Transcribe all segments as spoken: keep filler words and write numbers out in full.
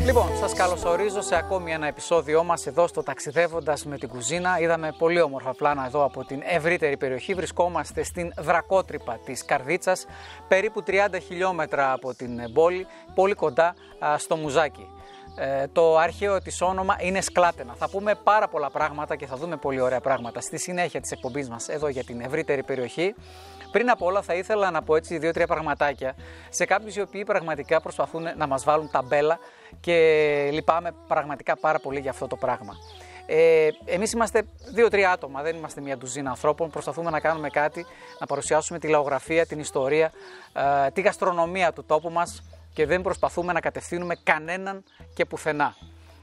Λοιπόν, σας καλωσορίζω σε ακόμη ένα επεισόδιό μας εδώ στο Ταξιδεύοντας με την Κουζίνα. Είδαμε πολύ όμορφα πλάνα εδώ από την ευρύτερη περιοχή. Βρισκόμαστε στην Δρακότρυπα της Καρδίτσας, περίπου τριάντα χιλιόμετρα από την πόλη, πολύ κοντά α, στο Μουζάκι. Ε, το αρχαίο της όνομα είναι Σκλάτενα. Θα πούμε πάρα πολλά πράγματα και θα δούμε πολύ ωραία πράγματα στη συνέχεια της εκπομπής μας εδώ για την ευρύτερη περιοχή. Πριν από όλα θα ήθελα να πω έτσι δύο-τρία πραγματάκια σε κάποιους οι οποίοι πραγματικά προσπαθούν να μας βάλουν ταμπέλα και λυπάμαι πραγματικά πάρα πολύ για αυτό το πράγμα. Ε, εμείς είμαστε δύο-τρία άτομα, δεν είμαστε μια ντουζίνα ανθρώπων. Προσπαθούμε να κάνουμε κάτι, να παρουσιάσουμε τη λαογραφία, την ιστορία, ε, τη γαστρονομία του τόπου μας και δεν προσπαθούμε να κατευθύνουμε κανέναν και πουθενά.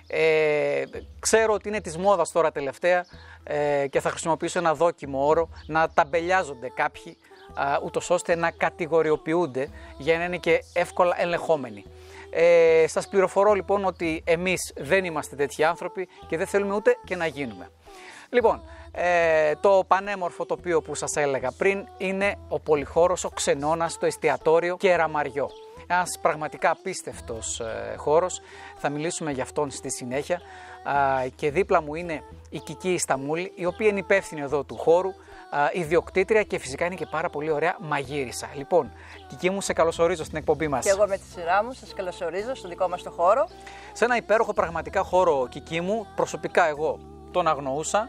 Ε, ξέρω ότι είναι της μόδας τώρα τελευταία ε, και θα χρησιμοποιήσω ένα δόκιμο όρο να ταμπελιάζονται κάποιοι α, ούτως ώστε να κατηγοριοποιούνται για να είναι και εύκολα ελεγχόμενοι. Ε, σας πληροφορώ λοιπόν ότι εμείς δεν είμαστε τέτοιοι άνθρωποι και δεν θέλουμε ούτε και να γίνουμε. Λοιπόν, ε, το πανέμορφο τοπίο που σας έλεγα πριν είναι ο πολυχώρος, ο Ξενώνας, το εστιατόριο Κεραμαριό. Ένας πραγματικά απίστευτος ε, χώρος, θα μιλήσουμε για αυτόν στη συνέχεια α, και δίπλα μου είναι η Κική Σταμούλη, η οποία είναι υπεύθυνη εδώ του χώρου, α, ιδιοκτήτρια και φυσικά είναι και πάρα πολύ ωραία μαγείρισα. Λοιπόν, Κική μου, σε καλωσορίζω στην εκπομπή μας. Και εγώ με τη σειρά μου σας καλωσορίζω στο δικό μας το χώρο. Σε ένα υπέροχο πραγματικά χώρο, Κική μου, προσωπικά εγώ τον αγνοούσα.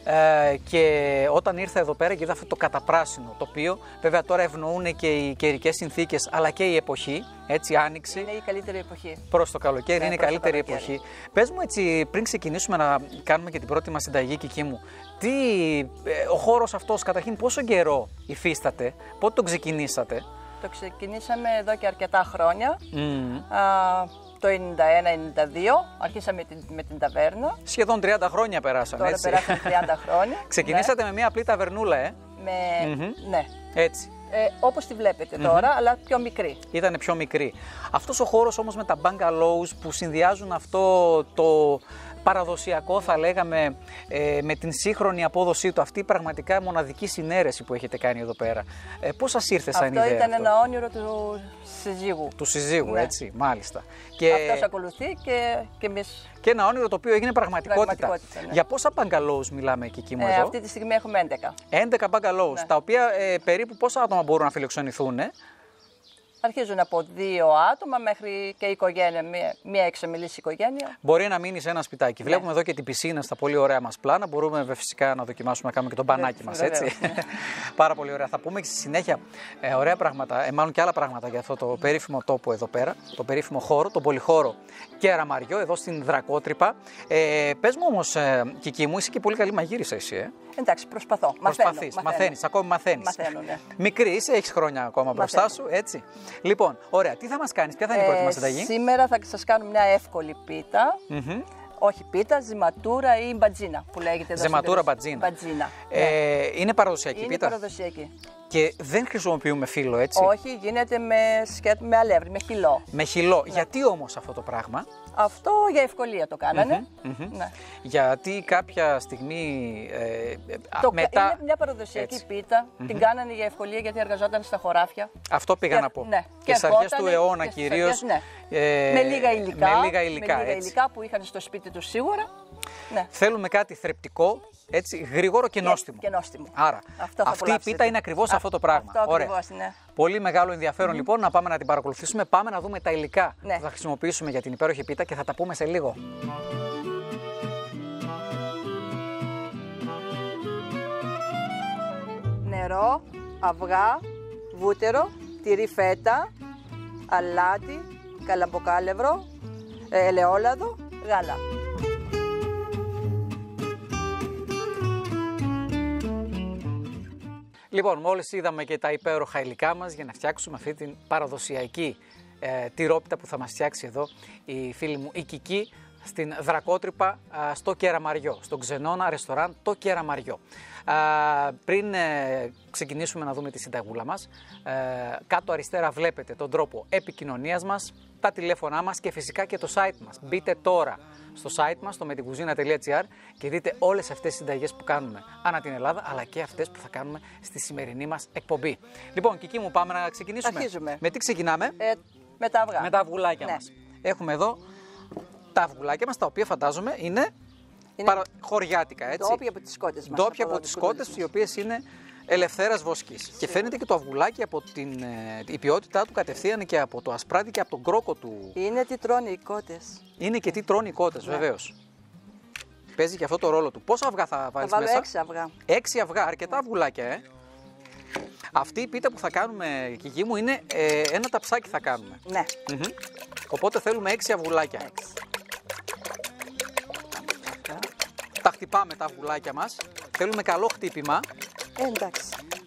Ε, και όταν ήρθα εδώ πέρα και είδα αυτό το καταπράσινο τοπίο, βέβαια τώρα ευνοούν και οι καιρικές συνθήκες αλλά και η εποχή, έτσι, άνοιξη. Είναι η καλύτερη εποχή. Προς το καλοκαίρι, ναι, είναι η καλύτερη καλοκαίρι. εποχή. Πες μου έτσι, πριν ξεκινήσουμε να κάνουμε και την πρώτη μας συνταγή, Κική μου, τι, ε, ο χώρος αυτός καταρχήν πόσο καιρό υφίσταται, πότε τον ξεκινήσατε? Το ξεκινήσαμε εδώ και αρκετά χρόνια. Mm. Α, το ενενήντα ένα ενενήντα δύο αρχίσαμε την, με την ταβέρνα. Σχεδόν τριάντα χρόνια περάσαν, Τώρα έτσι. περάσαν τριάντα χρόνια. Ξεκινήσατε ναι. με μια απλή ταβερνούλα, ε. Με... Mm-hmm. Ναι. Έτσι. Ε, όπως τη βλέπετε τώρα, mm-hmm. αλλά πιο μικρή. Ήτανε πιο μικρή. Αυτός ο χώρος όμως με τα bungalows που συνδυάζουν αυτό το παραδοσιακό, θα λέγαμε, ε, με την σύγχρονη απόδοσή του, αυτή η πραγματικά μοναδική συνέρεση που έχετε κάνει εδώ πέρα. Ε, πώς σας ήρθε σαν ιδέα? Αυτό ήταν αυτό? ένα όνειρο του συζύγου. Του συζύγου, ναι. έτσι, μάλιστα. Και... αυτός ακολουθεί και, και εμείς. Και ένα όνειρο το οποίο έγινε πραγματικότητα. πραγματικότητα ναι. Για πόσα bungalows μιλάμε, Κική μου, ε, εδώ? Αυτή τη στιγμή έχουμε έντεκα. έντεκα bungalows, ναι. Τα οποία ε, περίπου πόσα άτομα μπορούν να φιλοξενηθούν, ε? Αρχίζουν από δύο άτομα μέχρι και η οικογένεια, μία, μία εξαμιλής οικογένεια. Μπορεί να μείνει σε ένα σπιτάκι. Ναι. Βλέπουμε εδώ και την πισίνα στα πολύ ωραία μας πλάνα. Μπορούμε φυσικά να δοκιμάσουμε να κάνουμε και τον μπανάκι μας, έτσι. Ναι. Πάρα πολύ ωραία. Θα πούμε και στη συνέχεια ε, ωραία πράγματα, ε, μάλλον και άλλα πράγματα για αυτό το περίφημο τόπο εδώ πέρα, το περίφημο χώρο, τον πολυχώρο Κεραμαριό, εδώ στην Δρακότρυπα. Ε, πες μου όμως, ε, Κική μου, είσαι και πολύ καλή μαγείρισα εσύ, ε. Εντάξει, προσπαθώ. Προσπαθείς, μαθαίνεις, ακόμη μαθαίνεις. Μαθαίνω, ναι. Μικρή είσαι, έχεις χρόνια ακόμα μπροστά σου, έτσι. Λοιπόν, ωραία, τι θα μας κάνεις, ποια θα είναι η πρώτη μας συνταγή? Σήμερα θα σας κάνω μια εύκολη πίτα. Mm-hmm. Όχι πίτα, ζυματούρα ή μπατζίνα που λέγεται εδώ. Ζυματούρα μπατζίνα. μπατζίνα. Ε, ναι. Είναι παραδοσιακή είναι πίτα. Είναι παραδοσιακή. Και δεν χρησιμοποιούμε φύλλο, έτσι? Όχι, γίνεται με, σκέτ, με αλεύρι, με χυλό. Με χυλό. Ναι. Γιατί όμως αυτό το πράγμα? Αυτό για ευκολία το κάνανε. Mm-hmm, mm-hmm. Ναι. Γιατί κάποια στιγμή ε, το, μετά... Είναι μια παραδοσιακή έτσι. Πίτα, mm-hmm. την κάνανε για ευκολία γιατί εργαζόταν στα χωράφια. Αυτό πήγα και, να πω. Ναι. Και στις αρχές του αιώνα κυρίως. Ναι. Ε, με λίγα υλικά, με λίγα υλικά, με λίγα υλικά που είχαν στο σπίτι τους σίγουρα. Ναι. Θέλουμε κάτι θρεπτικό, έτσι, γρήγορο και νόστιμο. Και νόστιμο. Άρα, αυτό αυτή η πίτα είναι ακριβώς Α, αυτό το πράγμα. Αυτό ακριβώς, ναι. Πολύ μεγάλο ενδιαφέρον mm-hmm. λοιπόν να πάμε να την παρακολουθήσουμε. Πάμε να δούμε τα υλικά ναι. που θα χρησιμοποιήσουμε για την υπέροχη πίτα και θα τα πούμε σε λίγο. Νερό, αυγά, βούτυρο, τυρί φέτα, αλάτι, καλαμποκάλευρο, ελαιόλαδο, γάλα. Λοιπόν, μόλις είδαμε και τα υπέροχα υλικά μας για να φτιάξουμε αυτή την παραδοσιακή ε, τυρόπιτα που θα μας φτιάξει εδώ η φίλη μου η Κική στην Δρακότρυπα ε, στο Κεραμαριό, στο Ξενώνα ρεστοράν το Κεραμαριό. Ε, πριν ε, ξεκινήσουμε να δούμε τη συνταγούλα μας, ε, κάτω αριστερά βλέπετε τον τρόπο επικοινωνίας μας, τα τηλέφωνά μας και φυσικά και το site μας. Μπείτε τώρα στο site μας, στο μετικουζίνα τελεία τζι άρ και δείτε όλες αυτές τις συνταγές που κάνουμε ανά την Ελλάδα, αλλά και αυτές που θα κάνουμε στη σημερινή μας εκπομπή. Λοιπόν, Κική μου, πάμε να ξεκινήσουμε. Αρχίζουμε. Με τι ξεκινάμε? Ε, με τα αυγά. Με τα αυγουλάκια ναι. μας. Έχουμε εδώ τα αυγουλάκια μας, τα οποία φαντάζομαι είναι, είναι... Παρα... χωριάτικα, έτσι. Ντόπια από τις κότες μας. Ντόπια από τις κότες, οι οποίες είναι ελευθέρας βοσκής. Και φαίνεται και το αυγουλάκι από την η ποιότητά του κατευθείαν και από το ασπράτη και από τον κρόκο του. Είναι τι τρώνε οι κότες. Είναι και τι τρώνε οι κότες, ναι. Βεβαίως. Παίζει και αυτό το ρόλο του. Πόσα αυγά θα βάλεις μέσα? Θα βάλω έξι αυγά. Έξι αυγά, αρκετά αυγουλάκια, ε. Αυτή η πίτα που θα κάνουμε, Κική μου, είναι ε, ένα ταψάκι θα κάνουμε. Ναι. Mm-hmm. Οπότε θέλουμε έξι αυγουλάκια. Έξι. Τα χτυπάμε τα αυγουλάκια μας. Θέλουμε καλό χτύπημα. Ε, εντάξει.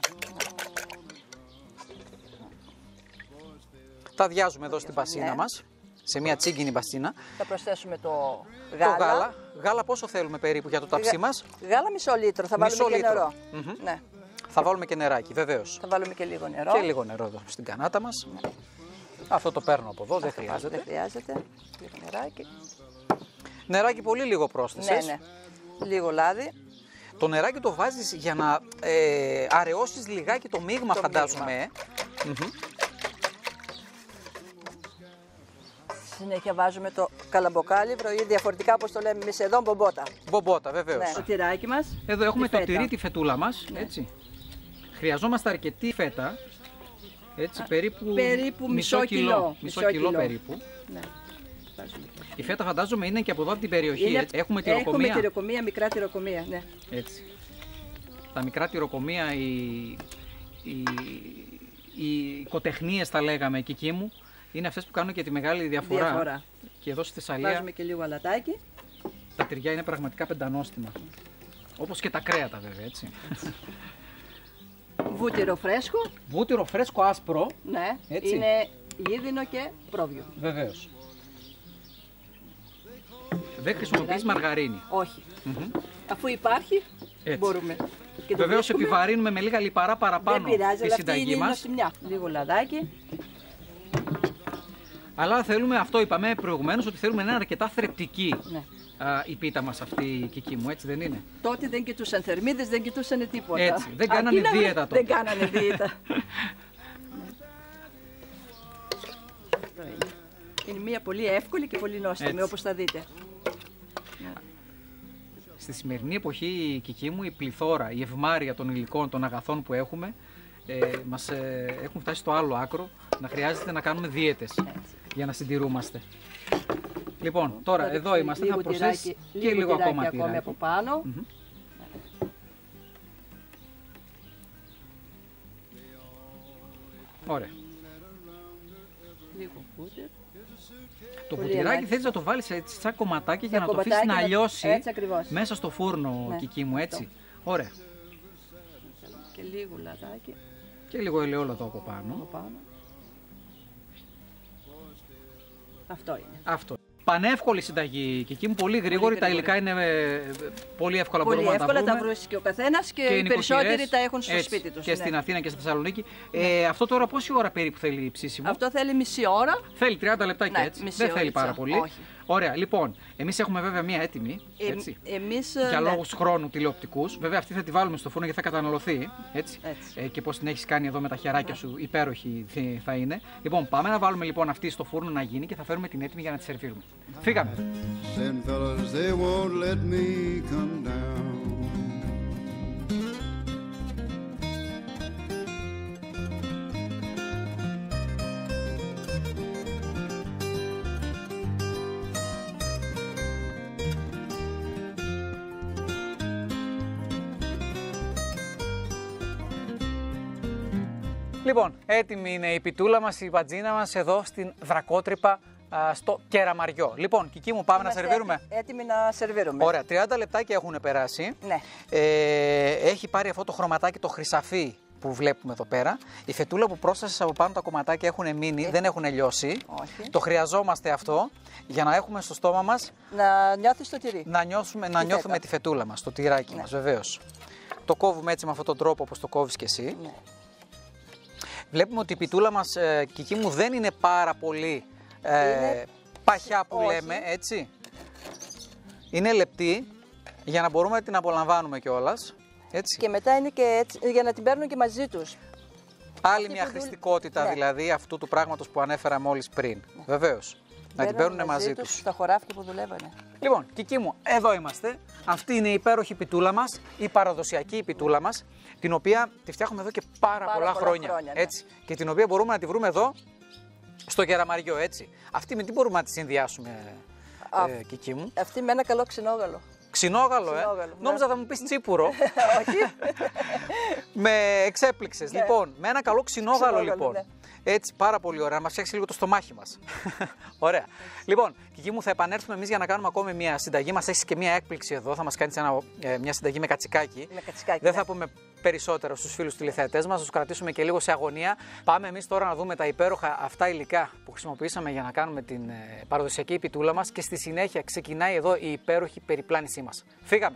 Τα αδειάζουμε εδώ στην πασίνα ναι. μας. Σε μια τσίγκινη μπασίνα. Θα προσθέσουμε το γάλα. Το γάλα. Γάλα πόσο θέλουμε περίπου για το ταψί μας? Γάλα μισό λίτρο. Θα μισό βάλουμε λίτρο. και νερό. Mm-hmm. Ναι. Θα βάλουμε και νεράκι, βεβαίως. Θα βάλουμε και λίγο νερό. Και λίγο νερό εδώ στην κανάτα μας. Ναι. Αυτό το παίρνω από εδώ, αυτό δεν χρειάζεται. Δεν χρειάζεται. Λίγο νεράκι. Νεράκι πολύ λίγο πρόσθεσες. Ναι, ναι. Λίγο λάδι. Το νεράκι το βάζεις για να ε, αραιώσεις λιγάκι το μείγμα, το φαντάζομαι. Mm-hmm. Συνέχεια βάζουμε το καλαμποκάλιβρο ή διαφορετικά όπως το λέμε εμείς εδώ, μπομπότα. Μπομπότα, βεβαίως. Ναι. Το τυράκι μας. Εδώ έχουμε το φέτα. τυρί, τη φετούλα μας, ναι. Έτσι. Χρειαζόμαστε αρκετή φέτα, έτσι, Α, περίπου, περίπου μισό, μισό κιλό. κιλό. Μισό κιλό, κιλό περίπου. Ναι. Η φέτα φαντάζομαι είναι και από εδώ από την περιοχή, είναι... έτσι. Έχουμε τυροκομεία. Έχουμε τυροκομεία, μικρά τυροκομεία, ναι. Έτσι. Τα μικρά τυροκομεία, οι, οι, οι οικοτεχνίες τα λέγαμε εκεί μου, είναι αυτές που κάνουν και τη μεγάλη διαφορά. διαφορά. Και εδώ στη Θεσσαλία βάζουμε και λίγο αλατάκι. Τα τυριά είναι πραγματικά πεντανόστιμα. Όπως και τα κρέατα βέβαια, έτσι. Βούτυρο φρέσκο. Βούτυρο φρέσκο άσπρο. Ναι, έτσι. Είναι γίδινο και πρόβιο. Βεβαίως. Δεν χρησιμοποιείς μαργαρίνη. Όχι. Mm-hmm. Αφού υπάρχει, έτσι. Μπορούμε. Βεβαίως επιβαρύνουμε με λίγα λιπαρά παραπάνω πειράζει, τη συνταγή μας. Λίγο λαδάκι. Αλλά θέλουμε, αυτό είπαμε προηγουμένως, ότι θέλουμε να είναι αρκετά θρεπτική, ναι. α, η πίτα μας αυτή, Κική μου, έτσι δεν είναι? Τότε δεν κοιτούσαν θερμίδες, δεν κοιτούσαν τίποτα. Έτσι, δεν κάνανε Ακίνα, δίαιτα τότε. Δεν κάνανε δίαιτα. είναι. είναι μια πολύ εύκολη και πολύ νόστιμη, έτσι. Όπως θα δείτε. Στη σημερινή εποχή, Κική μου, η πληθώρα, η ευμάρεια των υλικών, των αγαθών που έχουμε, ε, μας ε, έχουν φτάσει στο άλλο άκρο, να χρειάζεται να κάνουμε δίαιτες, έτσι. Για να συντηρούμαστε. Λοιπόν, τώρα εδώ λίγο είμαστε, θα προσθέσει και λίγο, λίγο ακόμα τυράκι από πάνω. Mm-hmm. Ωραία. Λίγο φούτερ. Το πουτυράκι θέλεις να το βάλεις έτσι σαν κομματάκι για να το αφήσεις να λιώσει μέσα στο φούρνο, ναι. Κική μου, έτσι. Αυτό. Ωραία. Και λίγο λαδάκι. Και λίγο ελαιόλαδο από πάνω. από πάνω. Αυτό είναι. Αυτό. Πανεύκολη συνταγή, Κική μου, πολύ γρήγορη. Πολύ τα υλικά είναι πολύ εύκολα, πολύ μπορούμε εύκολα, να τα βρούμε. τα βρίσκει και ο καθένας και, και οι περισσότεροι τα έχουν στο έτσι, σπίτι τους. Και ναι. στην Αθήνα και στη Θεσσαλονίκη. Ναι. Ε, αυτό τώρα πόση ώρα περίπου θέλει ψήσιμο? Αυτό θέλει μισή ώρα. Θέλει τριάντα λεπτάκια, ναι, έτσι. Δεν θέλει πάρα πολύ. Όχι. Ωραία, λοιπόν, εμείς έχουμε βέβαια μία έτοιμη, έτσι, ε, εμείς, για ναι. λόγους χρόνου τηλεοπτικούς. Βέβαια αυτή θα τη βάλουμε στο φούρνο γιατί θα καταναλωθεί, έτσι, έτσι. Ε, και πώς την έχεις κάνει εδώ με τα χεράκια ναι. σου, υπέροχη θα είναι. Λοιπόν, πάμε να βάλουμε λοιπόν αυτή στο φούρνο να γίνει και θα φέρουμε την έτοιμη για να τη σερβίρουμε. Φύγαμε! Λοιπόν, έτοιμη είναι η πιτούλα μας, η πατζίνα μας εδώ στην Δρακότρυπα α, στο Κεραμαριό. Λοιπόν, Κική μου, πάμε Είμαστε να σερβίρουμε. Έτοιμοι να σερβίρουμε. Ωραία, τριάντα λεπτάκια έχουν περάσει. Ναι. Ε, έχει πάρει αυτό το χρωματάκι το χρυσαφί που βλέπουμε εδώ πέρα. Η φετούλα που πρόσθεσες από πάνω τα κομματάκια έχουν μείνει, ε. δεν έχουν λιώσει. Όχι. Το χρειαζόμαστε αυτό για να έχουμε στο στόμα μας. Να νιώθεις το τυρί. Να, νιώσουμε, να νιώθουμε τη φετούλα μας, το τυράκι ναι. μας, βεβαίως. Το κόβουμε έτσι με αυτόν τον τρόπο όπως το κόβεις και εσύ. Ναι. Βλέπουμε ότι η πιτούλα μας, ε, Κική μου, δεν είναι πάρα πολύ ε, παχιά που όχι. λέμε, έτσι. Είναι λεπτή για να μπορούμε να την απολαμβάνουμε κιόλας, έτσι. Και μετά είναι και έτσι, για να την παίρνουν και μαζί τους. Άλλη μια χρηστικότητα ναι. δηλαδή αυτού του πράγματος που ανέφερα μόλις πριν, ναι. βεβαίως. να την παίρνουν μαζί τους. Στα χωράφια που δουλεύανε. Λοιπόν, Κική μου, εδώ είμαστε. Αυτή είναι η υπέροχη πιτούλα μας, η παραδοσιακή πιτούλα μας, την οποία τη φτιάχνουμε εδώ και πάρα, πάρα πολλά, πολλά χρόνια. χρόνια ναι. Έτσι. Και την οποία μπορούμε να τη βρούμε εδώ στο Κεραμαριό, έτσι. Αυτή με τι μπορούμε να τη συνδυάσουμε, Α, ε, Κική μου? Αυτή με ένα καλό ξινόγαλο. Ξινόγαλο, ξινόγαλο ε. ναι. Νόμιζα θα μου πεις τσίπουρο. Με εξέπληξες. Ναι. Λοιπόν, με ένα καλό ξινόγαλο, ξινόγαλο λοιπόν. Ναι. Έτσι, πάρα πολύ ωραία. Να μας φτιάξει λίγο το στομάχι μας. Ωραία. Λοιπόν, Κική μου, θα επανέλθουμε εμείς για να κάνουμε ακόμη μια συνταγή. Μας έχεις και μια έκπληξη εδώ. Θα μας κάνεις ένα, ε, μια συνταγή με κατσικάκι. Με κατσικάκι. Δεν ναι. θα πούμε περισσότερο στους φίλους τηλεθεατές μας. Θα τους κρατήσουμε και λίγο σε αγωνία. Πάμε εμείς τώρα να δούμε τα υπέροχα αυτά υλικά που χρησιμοποιήσαμε για να κάνουμε την ε, παραδοσιακή πιτούλα μας. Και στη συνέχεια ξεκινάει εδώ η υπέροχη περιπλάνησή μας. Φύγαμε.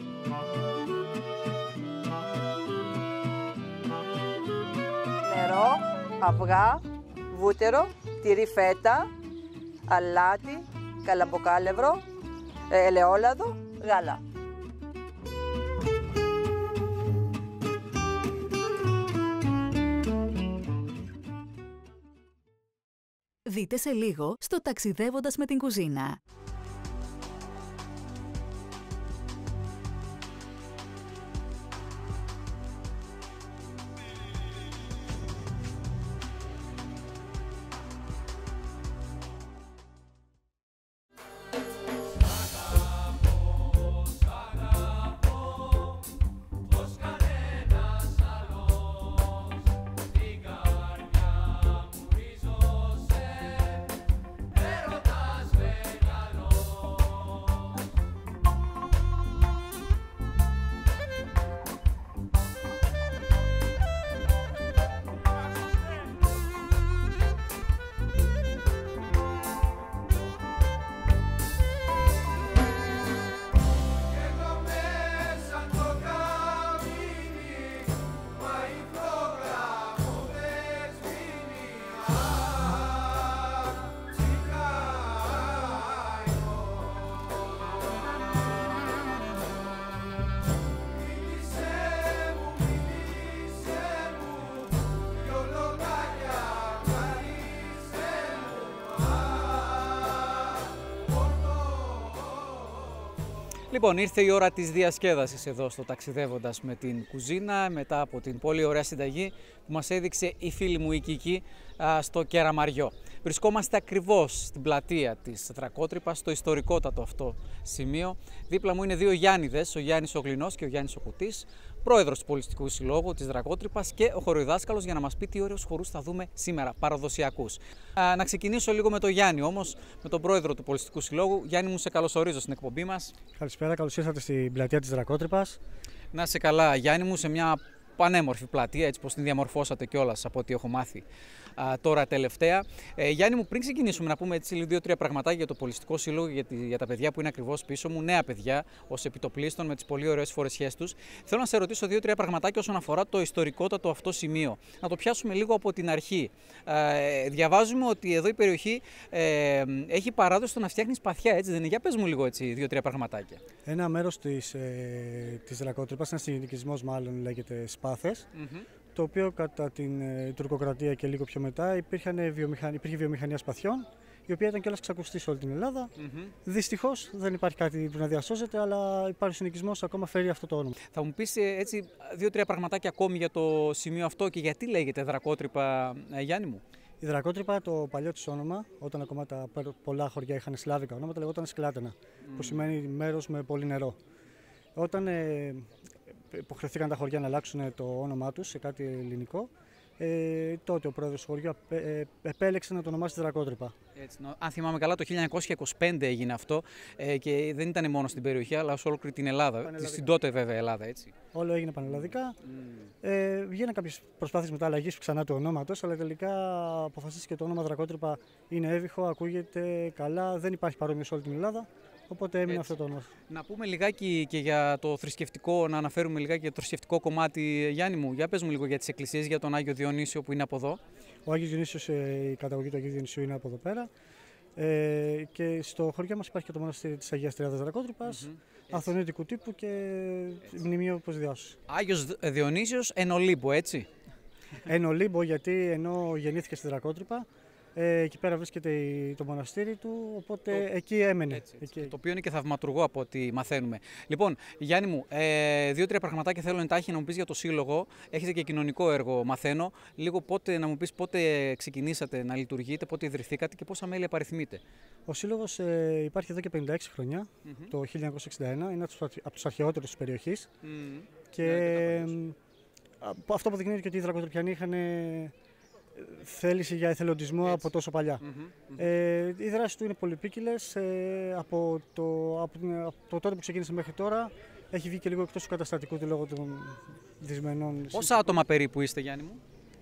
Νερό, αυγά, βούτυρο, τυρί φέτα, αλάτι, καλαμποκάλευρο, ελαιόλαδο, γάλα. Δείτε σε λίγο στο Ταξιδεύοντας με την κουζίνα. Λοιπόν, ήρθε η ώρα της διασκέδασης εδώ στο Ταξιδεύοντας με την κουζίνα, μετά από την πολύ ωραία συνταγή που μας έδειξε η φίλη μου η Κική α, στο Κεραμαριό. Βρισκόμαστε ακριβώς στην πλατεία της Δρακότρυπας, στο ιστορικότατο αυτό σημείο. Δίπλα μου είναι δύο Γιάννηδες, ο Γιάννης ο Γλινός και ο Γιάννης ο Κουτής, πρόεδρος του Πολιτιστικού Συλλόγου της Δρακότρυπας και ο χοροδιδάσκαλος, για να μας πει τι ωραίους χορούς θα δούμε σήμερα, παραδοσιακούς. Α, να ξεκινήσω λίγο με τον Γιάννη όμως, με τον πρόεδρο του Πολιτιστικού Συλλόγου. Γιάννη μου, σε καλωσορίζω στην εκπομπή μας. Καλησπέρα, καλώς ήρθατε στην πλατεία της Δρακότρυπας. Να είσαι καλά, Γιάννη μου, σε μια πανέμορφη πλατεία, έτσι πως την διαμορφώσατε κιόλας από ό,τι έχω μάθει α, τώρα τελευταία. Ε, Γιάννη μου, πριν ξεκινήσουμε να πούμε έτσι δύο-τρία πραγματάκια για το Πολιτιστικό Σύλλογο, για, τη, για τα παιδιά που είναι ακριβώς πίσω μου, νέα παιδιά, ως επιτοπλίστων με τις πολύ ωραίες φορεσιές τους. Θέλω να σε ρωτήσω δύο-τρία πραγματάκια όσον αφορά το ιστορικότατο αυτό σημείο. Να το πιάσουμε λίγο από την αρχή. Ε, διαβάζουμε ότι εδώ η περιοχή ε, έχει παράδοση στο να φτιάχνει σπαθιά, έτσι δεν είναι? Για πες μου λίγο έτσι δύο-τρία πραγματάκια. Ένα μέρος της, ε, της Δρακότρυπας, ένας συγκεκριμός μάλλον λέγεται Σπάθες, mm-hmm. το οποίο κατά την ε, τουρκοκρατία και λίγο πιο μετά υπήρχε βιομηχανία, υπήρχε βιομηχανία σπαθιών, η οποία ήταν κιόλας ξακουστή σε όλη την Ελλάδα. Mm-hmm. Δυστυχώς δεν υπάρχει κάτι που να διασώζεται, αλλά υπάρχει συνοικισμός, ακόμα φέρει αυτό το όνομα. Θα μου πεις έτσι δύο-τρία πραγματάκια ακόμη για το σημείο αυτό και γιατί λέγεται Δρακότρυπα, ε, Γιάννη μου? Η Δρακότρυπα, το παλιό της όνομα, όταν ακόμα τα πολλά χωριά είχαν σλάβικα ονόματα, λεγόταν Σκλάτενα, mm. που σημαίνει μέρος με πολύ νερό. Όταν ε, υποχρεωθήκαν τα χωριά να αλλάξουν το όνομά τους σε κάτι ελληνικό, ε, τότε ο πρόεδρος του χωριού ε, επέλεξε να το ονομάσει Δρακότρυπα. Έτσι, αν θυμάμαι καλά, το χίλια εννιακόσια είκοσι πέντε έγινε αυτό ε, και δεν ήταν μόνο στην περιοχή, αλλά σε ολόκληρη την Ελλάδα. Στην τότε βέβαια Ελλάδα, έτσι. Όλο έγινε πανελλαδικά. Mm. Ε, βγαίνουν κάποιες προσπάθειες μετά αλλαγής ξανά του ονόματος, αλλά τελικά αποφασίστηκε το όνομα Δρακότρυπα είναι έβυχο, ακούγεται καλά, δεν υπάρχει παρόμοιο σε όλη την Ελλάδα. Οπότε έμεινε αυτό το όνομα. Να πούμε λιγάκι και για το θρησκευτικό, να αναφέρουμε λιγάκι για το θρησκευτικό κομμάτι, Γιάννη μου. Για πες μου λίγο για τις εκκλησίες, για τον Άγιο Διονύσιο που είναι από εδώ. Ο Άγιος Διονύσιος, η καταγωγή του Αγίου Διονυσίου είναι από εδώ πέρα. Ε, και στο χωριό μας υπάρχει και το μοναστήρι της Αγίας Τριάδας Δρακότρυπας, mm-hmm. αθωνίτικου τύπου και μνημείο προσδιάσεως. Άγιος Διονύσιος εν Ολύμπο, έτσι. Εν Ολύμπο, γιατί ενώ γεννήθηκε στη Δρακότρυπα, Ε, εκεί πέρα βρίσκεται το μοναστήρι του, οπότε το... εκεί έμενε. Έτσι, έτσι. Εκεί. Το οποίο είναι και θαυματουργό από ό,τι μαθαίνουμε. Λοιπόν, Γιάννη μου, ε, δύο-τρία πραγματάκια θέλω εντάχει να μου πεις για το σύλλογο. Έχετε και κοινωνικό έργο, μαθαίνω. Λίγο πότε, να μου πεις πότε ξεκινήσατε να λειτουργείτε, πότε ιδρυθήκατε και πόσα μέλη απαριθμείτε. Ο σύλλογος ε, υπάρχει εδώ και πενήντα έξι χρόνια, mm-hmm. το χίλια εννιακόσια εξήντα ένα. Είναι από τους αρχαιότερους της περιοχής. Mm-hmm. Και ναι, αυτό αποδεικνύει και ότι οι Δρακοτρυπιανοί είχαν θέληση για εθελοντισμό έτσι. Από τόσο παλιά. Mm-hmm, mm-hmm. Ε, οι δράσεις του είναι πολυπίκυλες. Ε, από, το, από, από το τότε που ξεκίνησε μέχρι τώρα έχει βγει και λίγο εκτός του καταστατικού του λόγω των δυσμενών. Πόσα άτομα περίπου είστε, Γιάννη μου?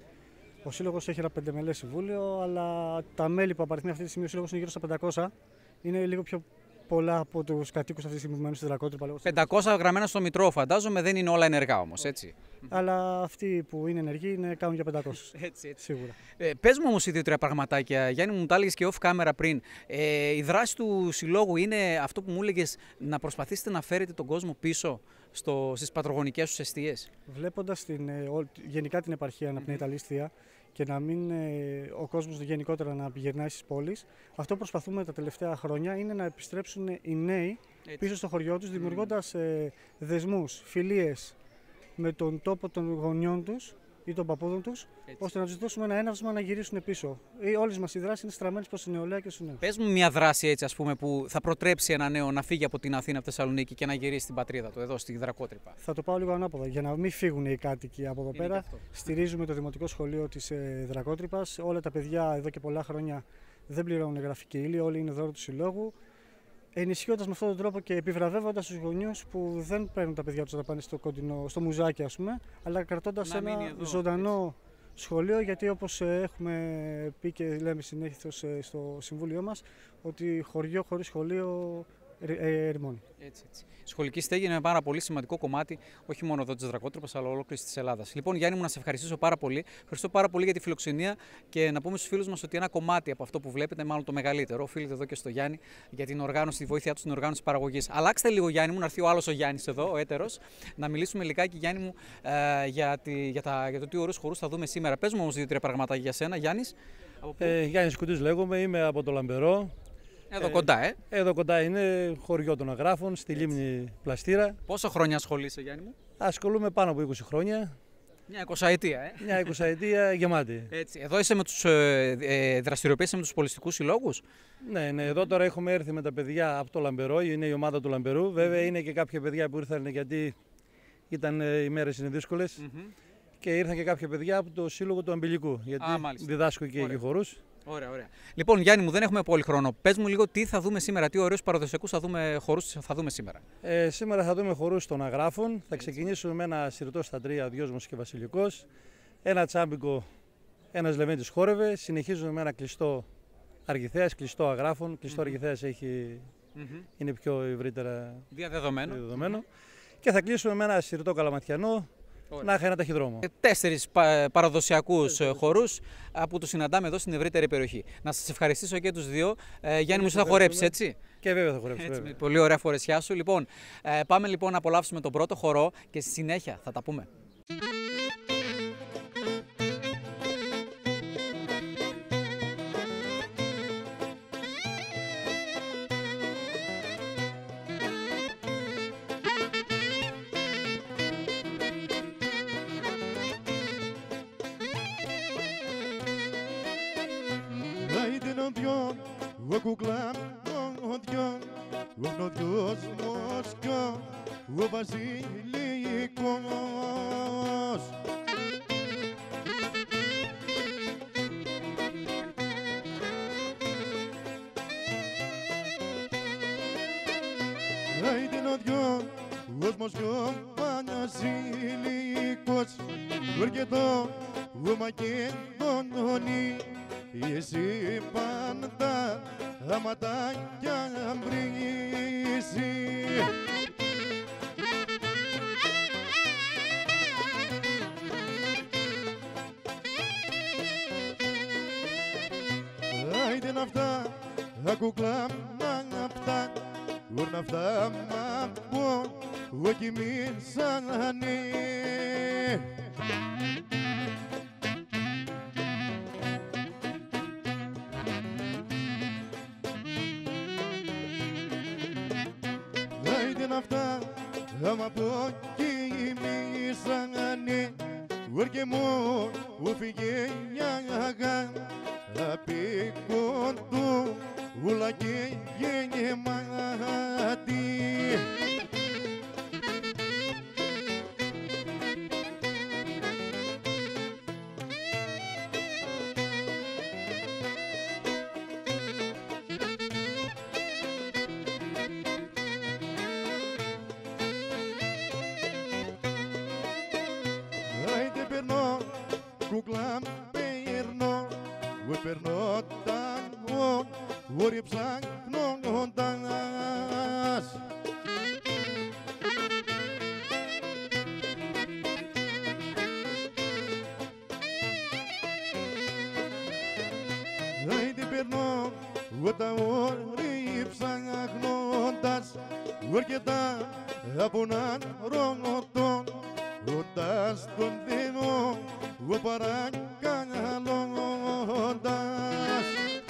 Ο σύλλογος έχει ένα πεντεμελές συμβούλιο, αλλά τα μέλη που απαριθμεί αυτή τη στιγμή ο σύλλογος είναι γύρω στα πεντακόσια. Είναι λίγο πιο πολλά από τους κατοίκους αυτή τη στιγμή που μένουν στη Δρακότρυπα. πεντακόσια γραμμένα στο Μητρό, φαντάζομαι, δεν είναι όλα ενεργά όμως, έτσι. Αλλά αυτοί που είναι ενεργοί είναι, κάνουν για πεντακόσια. Έτσι, έτσι. Σίγουρα. Ε, πες μου όμως οι δύο-τρία πραγματάκια. Γιάννη, μου τα έλεγες και off camera πριν. Ε, η δράση του συλλόγου είναι αυτό που μου έλεγες, να προσπαθήσετε να φέρετε τον κόσμο πίσω στο, στις πατρογονικές τους εστίες. Βλέποντας την, γενικά την επαρχία να πνέει τα λίστια και να μην ο κόσμος γενικότερα να πηγαινάει στις πόλεις, αυτό που προσπαθούμε τα τελευταία χρόνια είναι να επιστρέψουν οι νέοι έτσι. Πίσω στο χωριό τους, δημιουργώντας ε, δεσμούς, φιλίες με τον τόπο των γονιών τους ή των παππούδων τους, έτσι. Ώστε να τους δώσουμε ένα έναυσμα να γυρίσουν πίσω. Όλες μας οι δράσεις είναι στραμμένες προς την νεολαία και στους νέους. Πες μου μια δράση έτσι, ας πούμε, που θα προτρέψει ένα νέο να φύγει από την Αθήνα, από τη Θεσσαλονίκη και να γυρίσει στην πατρίδα του, εδώ στη Δρακότρυπα. Θα το πάω λίγο ανάποδα. Για να μην φύγουν οι κάτοικοι από εδώ είναι πέρα, στηρίζουμε το Δημοτικό Σχολείο της ε, Δρακότρυπας. Όλα τα παιδιά εδώ και πολλά χρόνια δεν πληρώνουν γραφική ύλη, όλοι είναι δώρο του συλλόγου. Ενισχύοντας με αυτόν τον τρόπο και επιβραβεύοντας τους γονιούς που δεν παίρνουν τα παιδιά τους να πάνε στο κοντινό, στο μουζάκι, ας πούμε, αλλά κρατώντας ένα εδώ, ζωντανό έτσι. Σχολείο, γιατί όπως έχουμε πει και λέμε συνέχιθως στο Συμβούλιο μας, ότι χωριό χωρίς σχολείο ερημώνει. Έτσι, έτσι. Η σχολική στέγη είναι ένα πάρα πολύ σημαντικό κομμάτι, όχι μόνο εδώ της Δρακότρυπας, αλλά ολόκληρης της Ελλάδας. Λοιπόν, Γιάννη μου, να σε ευχαριστήσω πάρα πολύ. Ευχαριστώ πάρα πολύ για τη φιλοξενία και να πούμε στους φίλους μας ότι ένα κομμάτι από αυτό που βλέπετε, μάλλον το μεγαλύτερο, οφείλεται εδώ και στο Γιάννη για την οργάνωση, τη βοήθειά του στην οργάνωση της παραγωγής. Αλλάξτε λίγο, Γιάννη μου, να έρθει ο άλλος ο Γιάννης εδώ, ο έτερος, να μιλήσουμε λιγάκι, Γιάννη μου, ε, για, τη, για, τα, για το τι ωραίους χορούς θα δούμε σήμερα. Πες μου όμως δύο-τρία πραγματάκια για σένα, Γιάννης. Ε, Γιάννης Κουτής λέγομαι, είμαι από το Λαμπερό. Εδώ ε, κοντά, ε. Εδώ κοντά είναι χωριό των Αγράφων, στη Έτσι. Λίμνη Πλαστήρα. Πόσο χρόνια ασχολείσαι, Γιάννη μου? Ασχολούμαι πάνω από είκοσι χρόνια. Μια εικοσαετία, ε. Μια εικοσαετία γεμάτη. Έτσι. Εδώ είσαι με τους, ε, ε, δραστηριοποιείσαι με τους πολιστικούς συλλόγους. Ναι, ναι, εδώ τώρα έχουμε έρθει με τα παιδιά από το Λαμπερό, είναι η ομάδα του Λαμπερού. Βέβαια mm-hmm. είναι και κάποια παιδιά που ήρθαν γιατί ήταν, οι μέρες είναι δύσκολες. Mm-hmm. Και ήρθαν και κάποια παιδιά από το σύλλογο του Αμπελικού, γιατί Α, διδάσκω και εκεί χορούς. Ωραία, ωραία. Λοιπόν, Γιάννη μου, δεν έχουμε πολύ χρόνο. Πες μου λίγο τι θα δούμε σήμερα, τι ωραίους παραδοσιακούς θα δούμε, χορούς θα δούμε σήμερα. Ε, σήμερα θα δούμε χορούς των Αγράφων. Έτσι. Θα ξεκινήσουμε με ένα σιρτό στα τρία, δυόσμος και βασιλικός. Ένα τσάμπικο, ένας Λεβέντης χόρευε. Συνεχίζουμε με ένα κλειστό Αργυθέας, κλειστό Αγράφων. Κλειστό mm-hmm. Αργυθέας έχει, mm-hmm. είναι πιο ευρύτερα διαδεδομένο. διαδεδομένο. Mm-hmm. Και θα κλείσουμε με ένα σιρτό Καλαματιανό. Ωραία. Να έχει ένα ταχυδρόμο. Τέσσερις παραδοσιακούς χορούς που τους συναντάμε εδώ στην ευρύτερη περιοχή. Να σας ευχαριστήσω και τους δύο. Ε, Γιάννη μου, θα χορέψεις, έτσι. Και βέβαια θα χορέψεις. Έτσι, με πολύ ωραία φορεσιά σου. Λοιπόν, ε, πάμε λοιπόν να απολαύσουμε τον πρώτο χορό και στη συνέχεια θα τα πούμε. Ο κουκλάμ, ο δυο, ο νοδιος Μοσκό, ο βασιλικός. Άιντεν ο δυο, ο Μοσκό, βασιλικός, ορκετό, ο Μακεδονή. Εσύ πάντα αματάκια βρίζει. Άιντε να αυτά, ακουκλά να αυτά, ουρνα αυτά μα πω, όχι μη σανανή. κοιμήσανε Όρκε μου ουφηγε νιάγα απίκον του ούλα και γεννημάτι Κούκλα περνώ, εγώ περνώ τάγκο, όρι ψάχνοντας. Άιντε περνώ, εγώ τα όρι ψάχνοντας, όρκετα από έναν ρωτώ, ρωτάς τον Θεό, εγώ παρακαλώντας.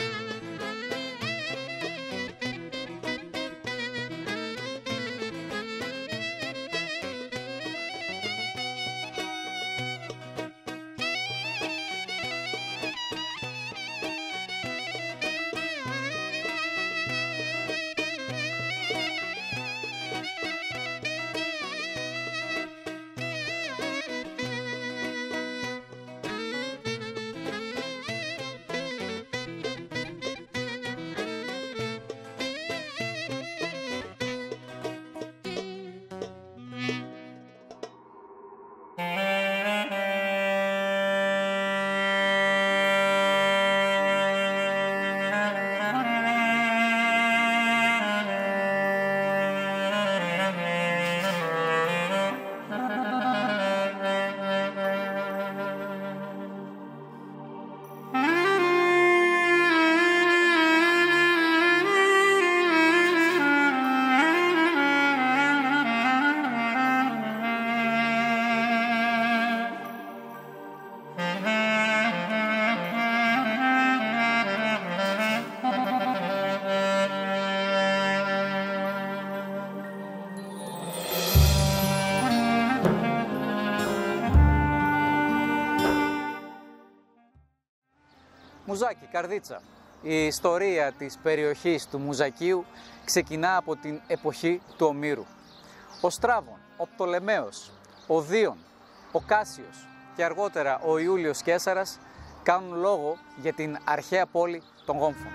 Μουζάκι, Καρδίτσα. Η ιστορία της περιοχής του Μουζακίου ξεκινά από την εποχή του Ομήρου. Ο Στράβων, ο Πτολεμαίος, ο Δίων, ο Κάσιος και αργότερα ο Ιούλιος Καίσαρας κάνουν λόγο για την αρχαία πόλη των Γόμφων.